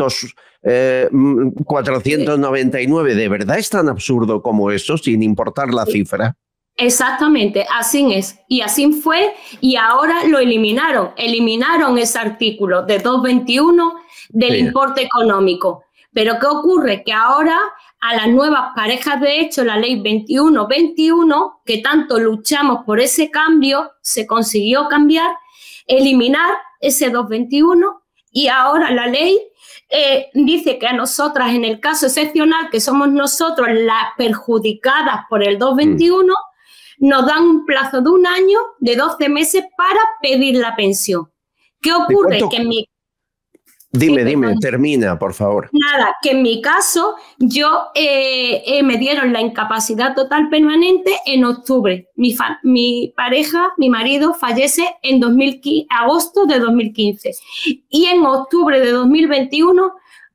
499. ¿De verdad es tan absurdo como eso, sin importar la cifra? Exactamente, así es. Y así fue, y ahora lo eliminaron. Eliminaron ese artículo de 221 del importe económico. Pero ¿qué ocurre? Que ahora a las nuevas parejas de hecho, la ley 2121, que tanto luchamos por ese cambio, se consiguió cambiar, eliminar ese 221 y ahora la ley dice que a nosotras, en el caso excepcional, que somos nosotros las perjudicadas por el 221, nos dan un plazo de un año, de 12 meses para pedir la pensión. ¿Qué ocurre? Que en mi... Dime, termina, por favor. Nada, que en mi caso yo me dieron la incapacidad total permanente en octubre. Mi pareja, mi marido, fallece en agosto de 2015. Y en octubre de 2021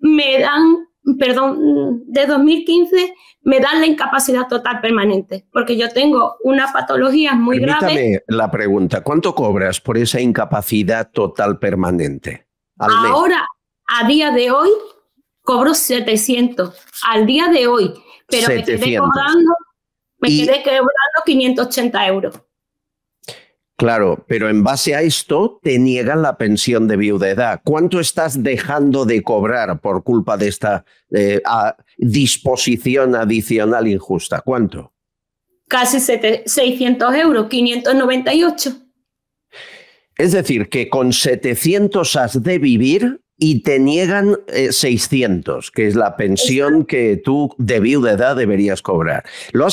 de 2015 me dan la incapacidad total permanente. Porque yo tengo una patología muy grave. Permítame la pregunta, ¿cuánto cobras por esa incapacidad total permanente? Ahora, a día de hoy, cobro 700 al día de hoy, pero 700. me quedé cobrando 580 euros. Claro, pero en base a esto te niegan la pensión de viudedad. ¿Cuánto estás dejando de cobrar por culpa de esta disposición adicional injusta? ¿Cuánto? Casi 600 euros, 598. Es decir, que con 700 has de vivir y te niegan 600, que es la pensión que tú de viudedad deberías cobrar.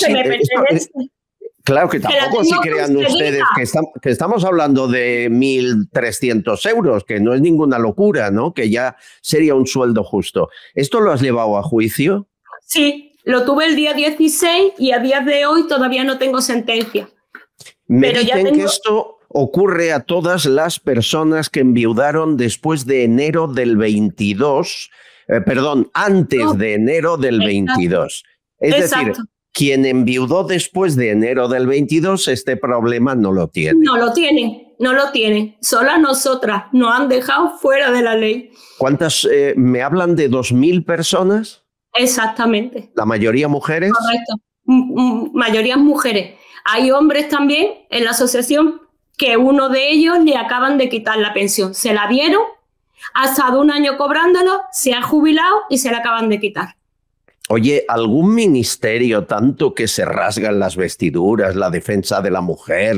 Claro que tampoco se crean ustedes que estamos hablando de 1.300 euros, que no es ninguna locura, ¿no? Que ya sería un sueldo justo. ¿Esto lo has llevado a juicio? Sí, lo tuve el día 16 y a día de hoy todavía no tengo sentencia. Me dicen que esto ocurre a todas las personas que enviudaron después de enero del 22, antes de enero del 22. Es decir, quien enviudó después de enero del 22, este problema no lo tiene. No lo tiene. Solo a nosotras nos han dejado fuera de la ley. ¿Cuántas? ¿Me hablan de 2000 personas? Exactamente. ¿La mayoría mujeres? Correcto. Mayoría mujeres. Hay hombres también en la asociación que uno de ellos le acaban de quitar la pensión. Se la dieron, ha estado un año cobrándolo, se ha jubilado y se la acaban de quitar. Oye, ¿algún ministerio tanto que se rasgan las vestiduras, la defensa de la mujer?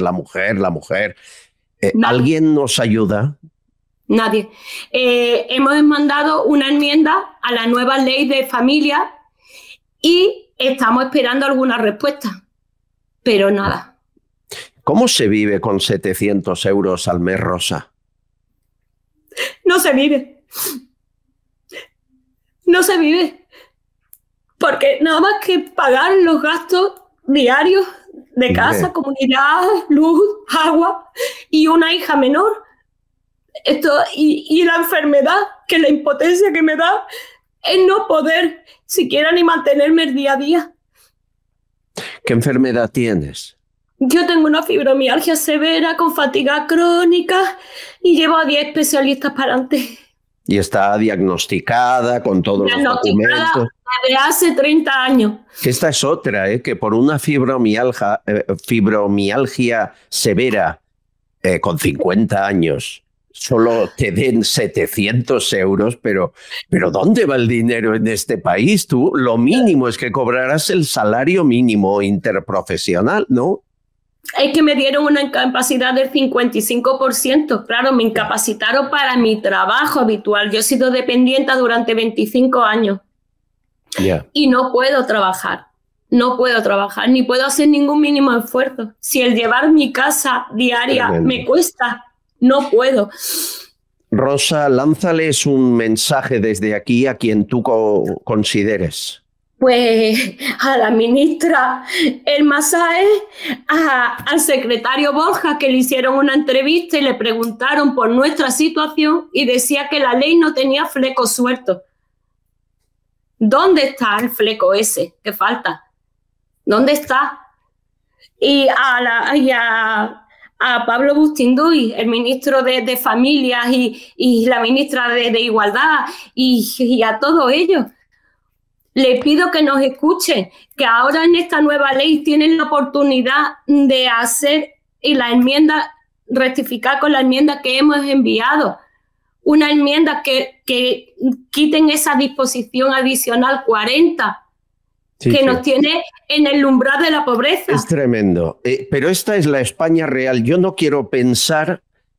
¿Alguien nos ayuda? Nadie. Hemos mandado una enmienda a la nueva ley de familia y estamos esperando alguna respuesta, pero nada. ¿Cómo se vive con 700 euros al mes, Rosa? No se vive. No se vive. Porque nada más que pagar los gastos diarios de casa, comunidad, luz, agua y una hija menor. Y la enfermedad, que la impotencia que me da es no poder siquiera ni mantenerme el día a día. ¿Qué enfermedad tienes? Yo tengo una fibromialgia severa con fatiga crónica y llevo a 10 especialistas para adelante. Y está diagnosticada con todos los documentos. Desde hace 30 años. Esta es otra, que por una fibromialgia severa con 50 años solo te den 700 euros, pero ¿dónde va el dinero en este país? Tú lo mínimo es que cobrarás el salario mínimo interprofesional, ¿no? Es que me dieron una incapacidad del 55%. Claro, me incapacitaron para mi trabajo habitual. Yo he sido dependiente durante 25 años. Yeah. Y no puedo trabajar. No puedo trabajar, ni puedo hacer ningún mínimo esfuerzo. Si el llevar mi casa diaria me cuesta, no puedo. Rosa, lánzales un mensaje desde aquí a quien tú consideres. Pues a la ministra El Masae, al secretario Borja, que le hicieron una entrevista y le preguntaron por nuestra situación y decía que la ley no tenía flecos sueltos. ¿Dónde está el fleco ese que falta? ¿Dónde está? Y a Pablo Bustinduy, el ministro de Familias y la ministra de Igualdad y a todos ellos. Le pido que nos escuchen, que ahora en esta nueva ley tienen la oportunidad de hacer y la enmienda, rectificar con la enmienda que hemos enviado. Una enmienda que quiten esa disposición adicional 40, nos tiene en el umbral de la pobreza. Es tremendo. Pero esta es la España real. Yo no quiero pensar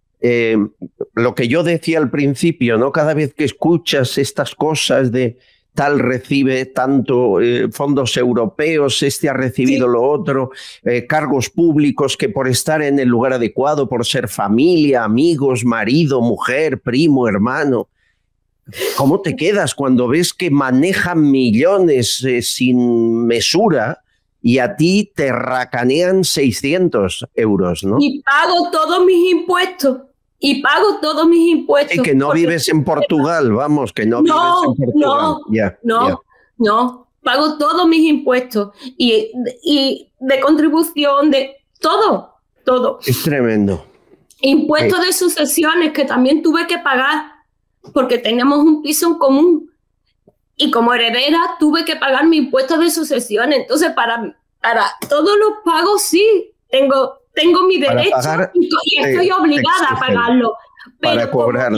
lo que yo decía al principio, ¿no? Cada vez que escuchas estas cosas de tal recibe tanto fondos europeos, este ha recibido lo otro, cargos públicos que por estar en el lugar adecuado, por ser familia, amigos, marido, mujer, primo, hermano. ¿Cómo te quedas cuando ves que manejan millones sin mesura y a ti te racanean 600 euros, ¿no? Y pago todos mis impuestos. Y pago todos mis impuestos. Y que no vives en Portugal, vamos, que no vives en Portugal. No, pago todos mis impuestos y de contribución, de todo. Es tremendo. Impuestos de sucesiones que también tuve que pagar porque teníamos un piso en común y como heredera tuve que pagar mi impuesto de sucesiones. Entonces, para todos los pagos sí, tengo mi derecho y estoy obligada a pagarlo. Pero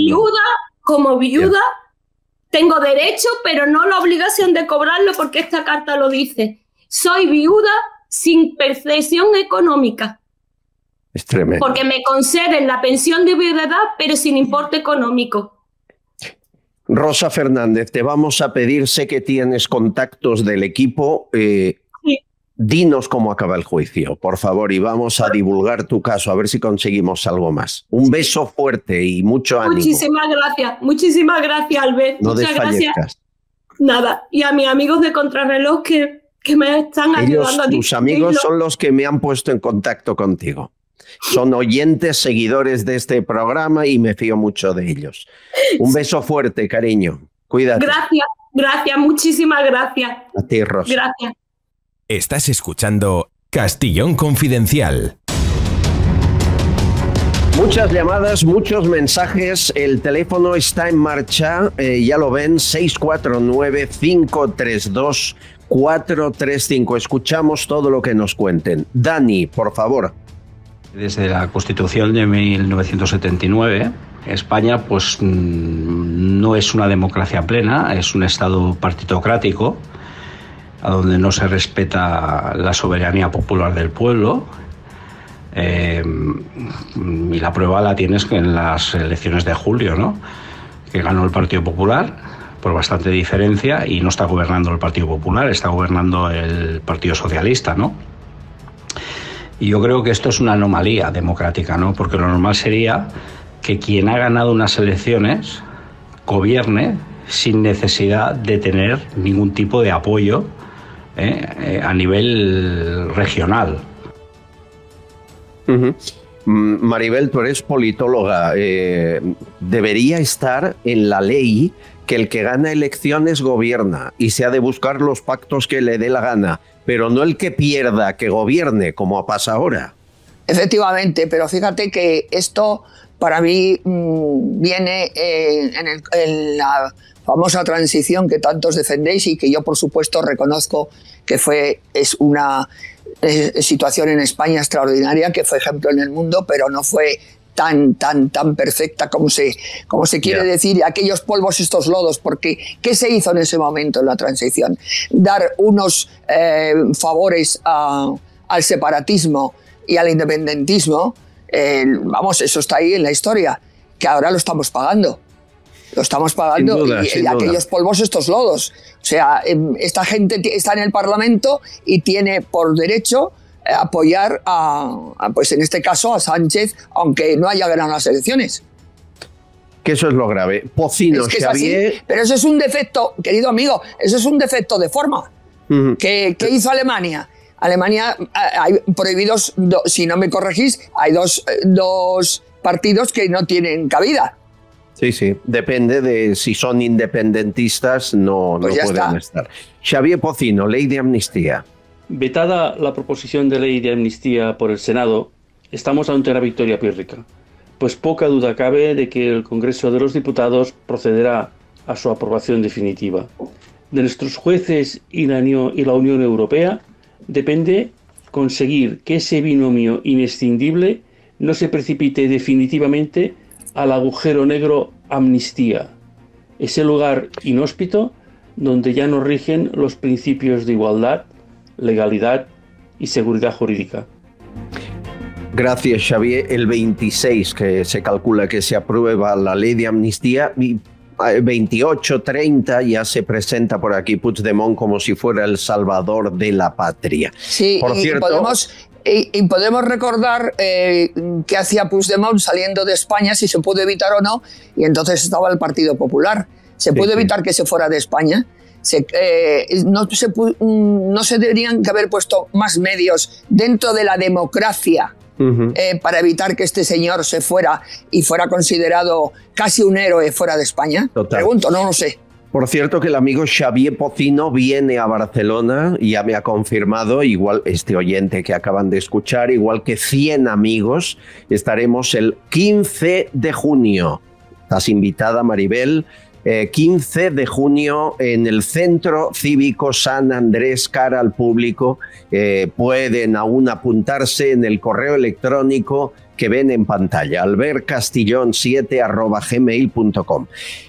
como viuda tengo derecho, pero no la obligación de cobrarlo porque esta carta lo dice. Soy viuda sin percepción económica. Es tremendo. Porque me conceden la pensión de viudedad, pero sin importe económico. Rosa Fernández, te vamos a pedir, sé que tienes contactos del equipo. Dinos cómo acaba el juicio, por favor, y vamos a divulgar tu caso, a ver si conseguimos algo más. Un beso fuerte y mucho ánimo. Muchísimas gracias, Albert. No muchas desfallezcas. Gracias. Nada, y a mis amigos de Contrarreloj que me están ayudando. Tus amigos son los que me han puesto en contacto contigo. Son oyentes, seguidores de este programa y me fío mucho de ellos. Un beso fuerte, cariño. Cuídate. Gracias, muchísimas gracias. A ti, Rosa. Gracias. Estás escuchando Castellón Confidencial. Muchas llamadas, muchos mensajes. El teléfono está en marcha. Ya lo ven, 649-532-435. Escuchamos todo lo que nos cuenten. Dani, por favor. Desde la Constitución de 1979, España pues no es una democracia plena, es un Estado partitocrático, a donde no se respeta la soberanía popular del pueblo. Y la prueba la tienes en las elecciones de julio, ¿no? Que ganó el Partido Popular por bastante diferencia, y no está gobernando el Partido Popular, está gobernando el Partido Socialista, ¿no? Y yo creo que esto es una anomalía democrática, ¿no? Porque lo normal sería que quien ha ganado unas elecciones gobierne sin necesidad de tener ningún tipo de apoyo a nivel regional. Maribel, tú eres politóloga. Debería estar en la ley que el que gana elecciones gobierna y se ha de buscar los pactos que le dé la gana, pero no el que pierda, que gobierne, como pasa ahora. Efectivamente, pero fíjate que esto para mí viene en la famosa transición que tantos defendéis y que yo, por supuesto, reconozco que es una situación en España extraordinaria, que fue ejemplo en el mundo, pero no fue tan perfecta como se quiere decir, aquellos polvos, estos lodos, porque ¿qué se hizo en ese momento en la transición? Dar unos favores al separatismo y al independentismo, vamos, eso está ahí en la historia, que ahora lo estamos pagando. Lo estamos pagando, sin duda, y aquellos polvos, estos lodos. O sea, esta gente está en el Parlamento y tiene por derecho apoyar pues en este caso a Sánchez, aunque no haya ganado las elecciones. Que eso es lo grave. Pocino, es que Xavier... Pero eso es un defecto, querido amigo, eso es un defecto de forma. ¿Qué hizo Alemania? Alemania, hay prohibidos, si no me corregís, hay dos partidos que no tienen cabida. Sí, depende de si son independentistas, no pueden estar. Xavier Pocino, ley de amnistía. Vetada la proposición de ley de amnistía por el Senado, estamos ante una victoria pírrica, pues poca duda cabe de que el Congreso de los Diputados procederá a su aprobación definitiva. De nuestros jueces y la Unión Europea depende conseguir que ese binomio inescindible no se precipite definitivamente al agujero negro amnistía, ese lugar inhóspito donde ya no rigen los principios de igualdad, legalidad y seguridad jurídica. Gracias, Xavier. El 26 que se calcula que se aprueba la ley de amnistía, 28, 30 ya se presenta por aquí Puigdemont como si fuera el salvador de la patria. Sí, por cierto, podemos recordar qué hacía Puigdemont saliendo de España, si se pudo evitar o no, y entonces estaba el Partido Popular. ¿Se pudo evitar que se fuera de España? No se deberían que haber puesto más medios dentro de la democracia para evitar que este señor se fuera y fuera considerado casi un héroe fuera de España. Total. Pregunto, no lo sé. Por cierto, que el amigo Xavier Pocino viene a Barcelona, y ya me ha confirmado, igual este oyente que acaban de escuchar, igual que 100 amigos, estaremos el 15 de junio. Estás invitada, Maribel. 15 de junio en el Centro Cívico San Andrés, cara al público. Pueden aún apuntarse en el correo electrónico que ven en pantalla, albercastillon7@gmail.com.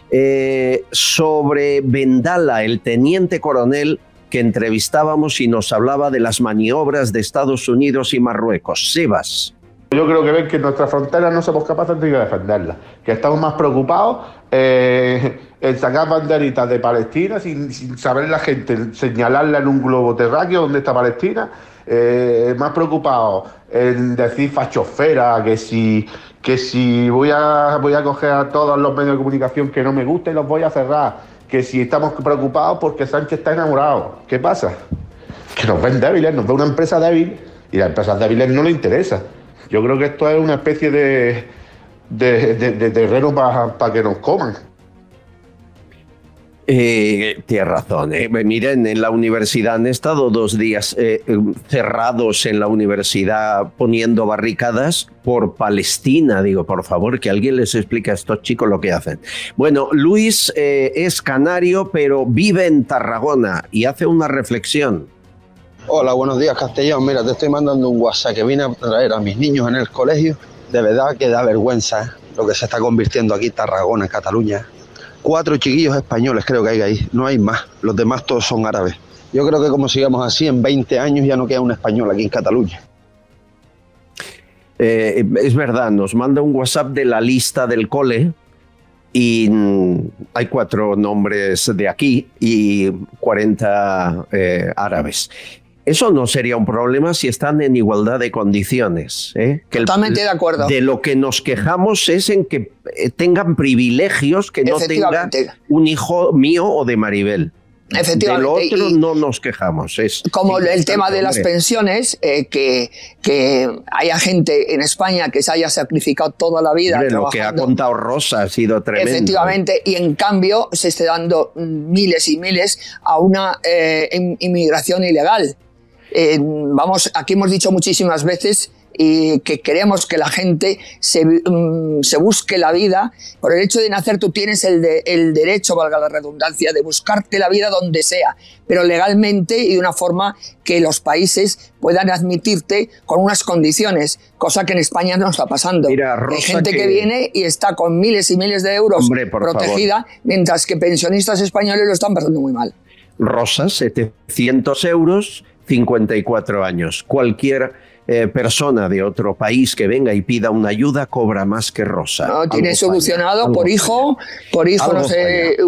Sobre Vendala, el teniente coronel que entrevistábamos y nos hablaba de las maniobras de Estados Unidos y Marruecos. Sebas. Yo creo que ven que nuestra frontera no somos capaces de defenderla, que estamos más preocupados en sacar banderitas de Palestina sin saber la gente, señalarla en un globo terráqueo donde está Palestina, más preocupados en decir fachosfera, que si voy a coger a todos los medios de comunicación que no me gusten y los voy a cerrar, que si estamos preocupados porque Sánchez está enamorado. ¿Qué pasa? Que nos ven débiles, nos ve una empresa débil y a las empresas débiles no les interesa. Yo creo que esto es una especie de terreno para que nos coman. Tienes razón. Miren, en la universidad han estado 2 días cerrados en la universidad poniendo barricadas por Palestina. Digo, por favor, que alguien les explique a estos chicos lo que hacen. Bueno, Luis es canario, pero vive en Tarragona y hace una reflexión. Hola, buenos días, Castellón. Mira, te estoy mandando un WhatsApp que vine a traer a mis niños en el colegio. De verdad que da vergüenza lo que se está convirtiendo aquí Tarragona, en Cataluña. 4 chiquillos españoles creo que hay ahí, no hay más. Los demás todos son árabes. Yo creo que como sigamos así, en 20 años ya no queda un español aquí en Cataluña. Es verdad, nos manda un WhatsApp de la lista del cole y hay 4 nombres de aquí y 40 árabes. Eso no sería un problema si están en igualdad de condiciones. Totalmente de acuerdo. De lo que nos quejamos es en que tengan privilegios que no tenga un hijo mío o de Maribel. Efectivamente. De lo otro no nos quejamos. Es como el tema de las pensiones, que haya gente en España que se haya sacrificado toda la vida. Hombre, lo que ha contado Rosa ha sido tremendo. Efectivamente, y en cambio se esté dando miles y miles a una inmigración ilegal. Aquí hemos dicho muchísimas veces y que queremos que la gente se busque la vida. Por el hecho de nacer tú tienes el derecho, valga la redundancia, de buscarte la vida donde sea, pero legalmente y de una forma que los países puedan admitirte con unas condiciones, cosa que en España no está pasando. Mira, Rosa, hay gente que viene y está con miles y miles de euros protegida, mientras que pensionistas españoles lo están pasando muy mal. Rosa, 700 euros, 54 años. Cualquier persona de otro país que venga y pida una ayuda cobra más que Rosa. No, tiene solucionado por hijo, no sé,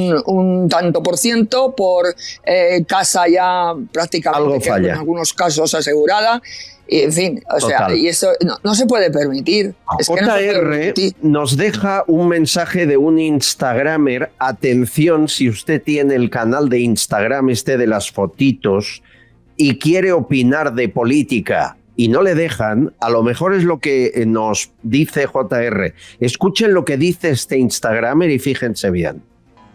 un tanto por ciento, por casa ya prácticamente en algunos casos asegurada. Y, en fin, o sea, y eso no se puede permitir. Es que JR nos deja un mensaje de un Instagramer. Atención, si usted tiene el canal de Instagram de las fotitos y quiere opinar de política y no le dejan, a lo mejor es lo que nos dice JR. Escuchen lo que dice este Instagramer y fíjense bien.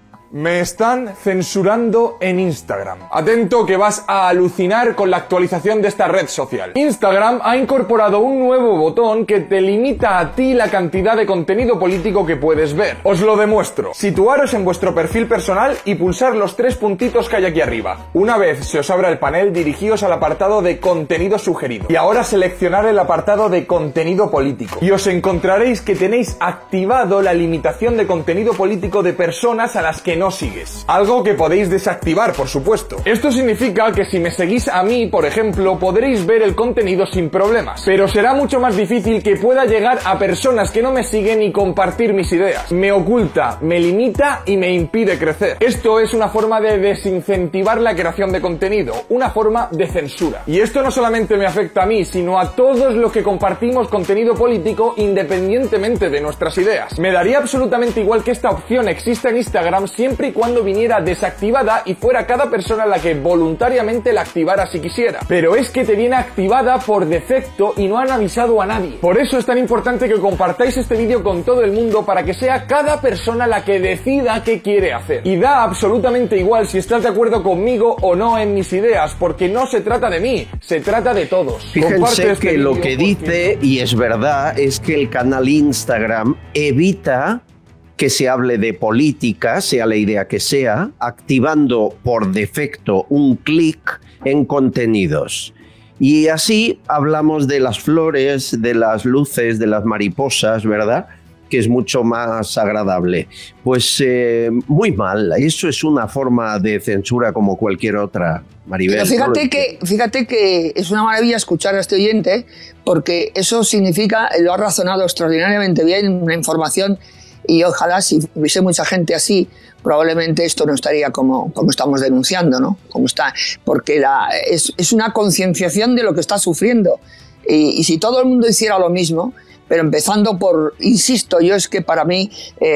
Me están censurando en Instagram. Atento que vas a alucinar con la actualización de esta red social. Instagram ha incorporado un nuevo botón que te limita a ti la cantidad de contenido político que puedes ver. Os lo demuestro. Situaros en vuestro perfil personal y pulsar los 3 puntitos que hay aquí arriba. Una vez se os abra el panel, dirigíos al apartado de contenido sugerido. Y ahora seleccionar el apartado de contenido político. Y os encontraréis que tenéis activado la limitación de contenido político de personas a las que no sigues. Algo que podéis desactivar, por supuesto. Esto significa que si me seguís a mí, por ejemplo, podréis ver el contenido sin problemas. Pero será mucho más difícil que pueda llegar a personas que no me siguen y compartir mis ideas. Me oculta, me limita y me impide crecer. Esto es una forma de desincentivar la creación de contenido, una forma de censura. Y esto no solamente me afecta a mí, sino a todos los que compartimos contenido político independientemente de nuestras ideas. Me daría absolutamente igual que esta opción exista en Instagram siempre y cuando viniera desactivada y fuera cada persona la que voluntariamente la activara si quisiera. Pero es que te viene activada por defecto y no han avisado a nadie. Por eso es tan importante que compartáis este vídeo con todo el mundo para que sea cada persona la que decida qué quiere hacer. Y da absolutamente igual si estás de acuerdo conmigo o no en mis ideas, porque no se trata de mí, se trata de todos. Fíjense que lo que dice, y es verdad, es que el canal Instagram evita que se hable de política, sea la idea que sea, activando por defecto un clic en contenidos. Y así hablamos de las flores, de las luces, de las mariposas, ¿verdad? Que es mucho más agradable. Pues muy mal, eso es una forma de censura como cualquier otra, Maribel. Pero fíjate que es una maravilla escuchar a este oyente, porque eso significa, lo ha razonado extraordinariamente bien, una información. Y ojalá si hubiese mucha gente así, probablemente esto no estaría como estamos denunciando, ¿no? Como está, porque es una concienciación de lo que está sufriendo. Y si todo el mundo hiciera lo mismo, pero empezando por, insisto, yo es que para mí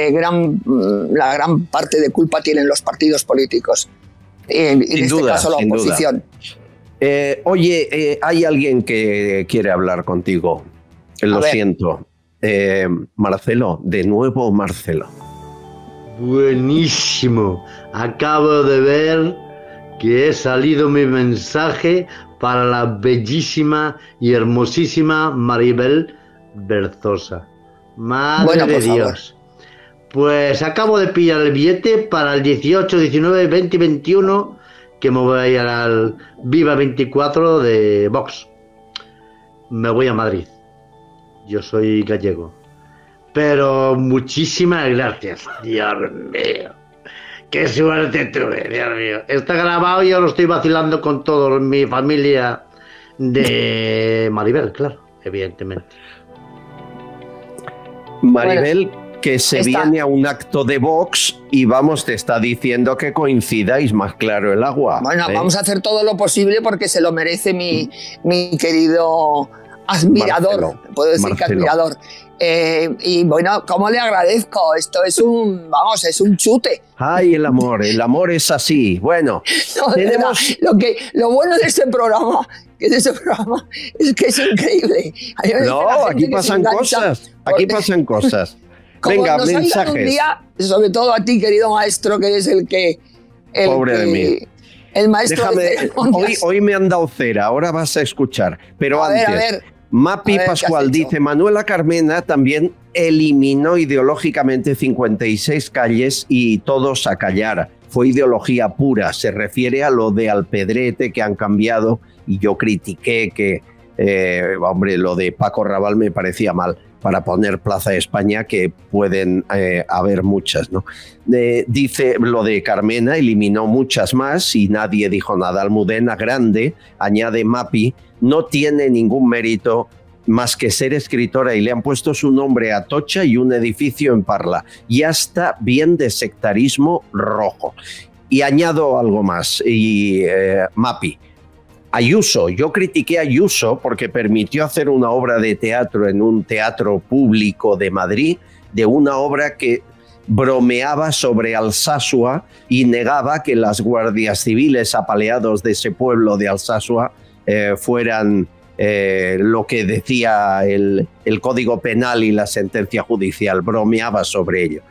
la gran parte de culpa tienen los partidos políticos. En este caso la oposición. Oye, hay alguien que quiere hablar contigo. Lo siento. Marcelo, de nuevo Marcelo. Buenísimo. Acabo de ver que he salido mi mensaje para la bellísima y hermosísima Maribel Berzosa. Madre de Dios. Pues acabo de pillar el billete para el 18, 19, 20 y 21 que me voy a ir al Viva 24 de Vox. Me voy a Madrid. Yo soy gallego. Pero muchísimas gracias. Dios mío. Qué suerte tuve, Dios mío. Está grabado y yo lo estoy vacilando con toda mi familia de Maribel, claro, evidentemente. Maribel, que se viene a un acto de Vox y vamos, te está diciendo que coincidáis, más claro el agua. Bueno, vamos a hacer todo lo posible porque se lo merece mi querido admirador, Marcelo, puedo decir que admirador. Y bueno, ¿cómo le agradezco? Esto es un chute. Ay, el amor es así. Bueno, no, tenemos... lo bueno de este programa es que es increíble. No, aquí pasan cosas. Aquí pasan cosas. Venga, nos mensajes. Un día, sobre todo a ti, querido maestro, que eres el que... Pobre de mí. El maestro. Déjame, hoy me han dado cera, ahora vas a escuchar. Pero antes, a ver. Mapi Pascual dice, Manuela Carmena también eliminó ideológicamente 56 calles y todos a callar. Fue ideología pura, se refiere a lo de Alpedrete que han cambiado y yo critiqué que, lo de Paco Raval me parecía mal para poner Plaza de España, que pueden haber muchas, ¿no? Dice lo de Carmena, eliminó muchas más y nadie dijo nada. Almudena Grande, añade Mapi, no tiene ningún mérito más que ser escritora y le han puesto su nombre a Atocha y un edificio en Parla. Ya está bien de sectarismo rojo. Y añado algo más, Mapi. Ayuso, yo critiqué a Ayuso porque permitió hacer una obra de teatro en un teatro público de Madrid, de una obra que bromeaba sobre Alsasua y negaba que las guardias civiles apaleados de ese pueblo de Alsasua fueran lo que decía el Código Penal y la sentencia judicial, bromeaba sobre ello.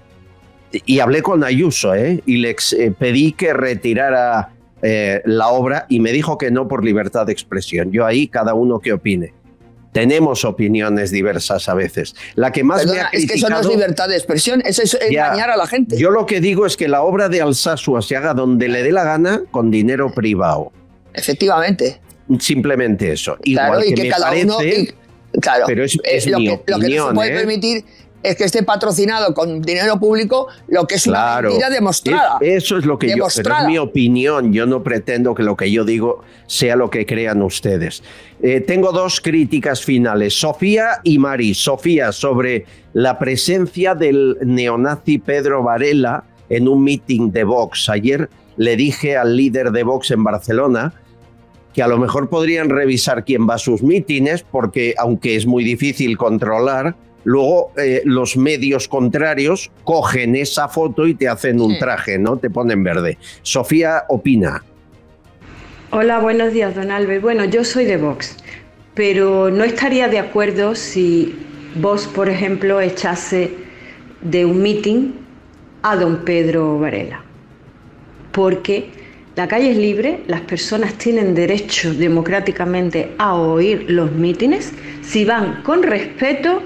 Y hablé con Ayuso y le pedí que retirara la obra y me dijo que no por libertad de expresión. Yo ahí, cada uno que opine. Tenemos opiniones diversas a veces. La que más me ha criticado, es que eso no es libertad de expresión, eso es engañar a la gente. Yo lo que digo es que la obra de Alsasua se haga donde le dé la gana con dinero privado. Efectivamente. Simplemente eso. Claro, igual y que me cada parece, uno... claro, pero es mi opinión, lo que no se puede permitir es que esté patrocinado con dinero público, lo que es una mentira demostrada. Eso es lo que pero es mi opinión. Yo no pretendo que lo que yo digo sea lo que crean ustedes. Tengo dos críticas finales, Sofía y Mari. Sofía, sobre la presencia del neonazi Pedro Varela en un meeting de Vox. Ayer le dije al líder de Vox en Barcelona que a lo mejor podrían revisar quién va a sus mítines, porque aunque es muy difícil controlar, luego los medios contrarios cogen esa foto y te hacen un traje, ¿no? Te ponen verde. Sofía opina. Hola, buenos días, don Albert. Bueno, yo soy de Vox, pero no estaría de acuerdo si Vox, por ejemplo, echase de un mitin a don Pedro Varela. Porque la calle es libre, las personas tienen derecho democráticamente a oír los mítines si van con respeto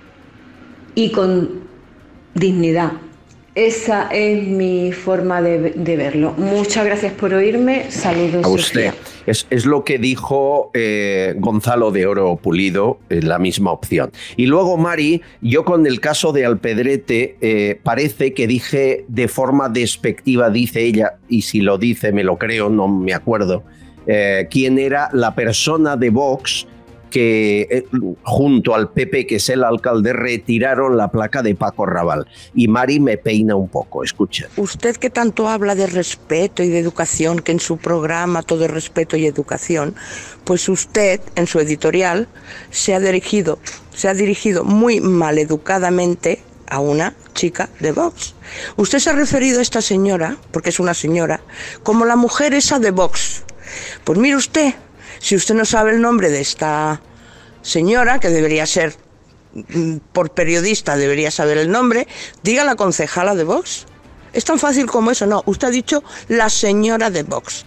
y con dignidad. Esa es mi forma de verlo. Muchas gracias por oírme. Saludos. A usted. Es lo que dijo Gonzalo de Oro Pulido, la misma opción. Y luego, Mari, yo con el caso de Alpedrete, parece que dije de forma despectiva, dice ella, y si lo dice me lo creo, no me acuerdo, quién era la persona de Vox que junto al PP, que es el alcalde, retiraron la placa de Paco Raval. Y Mari me peina un poco, escucha. Usted que tanto habla de respeto y de educación, que en su programa todo es respeto y educación, pues usted en su editorial se ha dirigido muy maleducadamente a una chica de Vox. Usted se ha referido a esta señora, porque es una señora, como la mujer esa de Vox. Pues mire usted, si usted no sabe el nombre de esta señora, que debería ser, por periodista, debería saber el nombre, diga la concejala de Vox. Es tan fácil como eso. No, usted ha dicho la señora de Vox.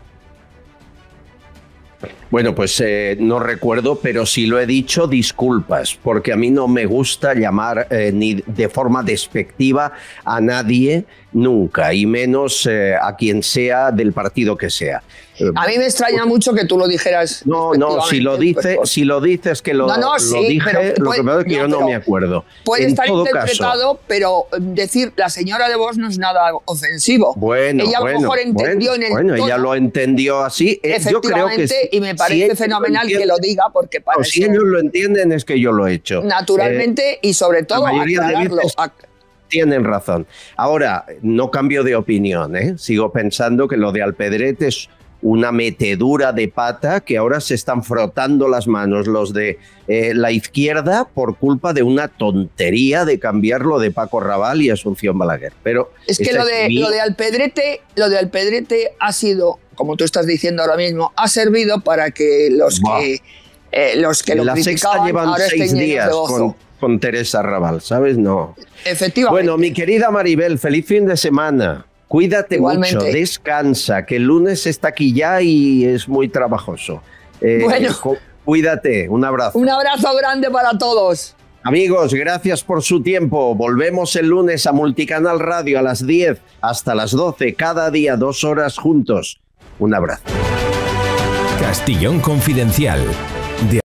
Bueno, pues no recuerdo, pero si lo he dicho, disculpas, porque a mí no me gusta llamar ni de forma despectiva a nadie nunca, y menos a quien sea del partido que sea. A mí me extraña mucho que tú lo dijeras. No, si lo dices que lo dije, lo que pasa es que yo no me acuerdo. Puede estar interpretado, pero decir la señora de Vox no es nada ofensivo. Bueno, ella a lo mejor entendió en el tono, ella lo entendió así. Yo creo que y me parece fenomenal que lo diga, porque para si ellos lo entienden es que yo lo he hecho. Naturalmente, y sobre todo aclararlo. Tienen razón. Ahora, no cambio de opinión, ¿eh? Sigo pensando que lo de Alpedrete es una metedura de pata, que ahora se están frotando las manos los de la izquierda por culpa de una tontería de cambiarlo de Paco Raval y Asunción Balaguer. Pero es que lo de Alpedrete ha sido, como tú estás diciendo ahora mismo, ha servido para que los que lo criticaban llevan ahora 6 estén días llenos de gozo. con Teresa Raval, ¿sabes? No. Efectivamente. Bueno, mi querida Maribel, feliz fin de semana. Cuídate Igualmente. mucho, descansa, que el lunes está aquí ya y es muy trabajoso. Bueno. Cuídate, un abrazo. Un abrazo grande para todos. Amigos, gracias por su tiempo. Volvemos el lunes a Multicanal Radio a las 10 hasta las 12, cada día 2 horas juntos. Un abrazo. Castellón Confidencial.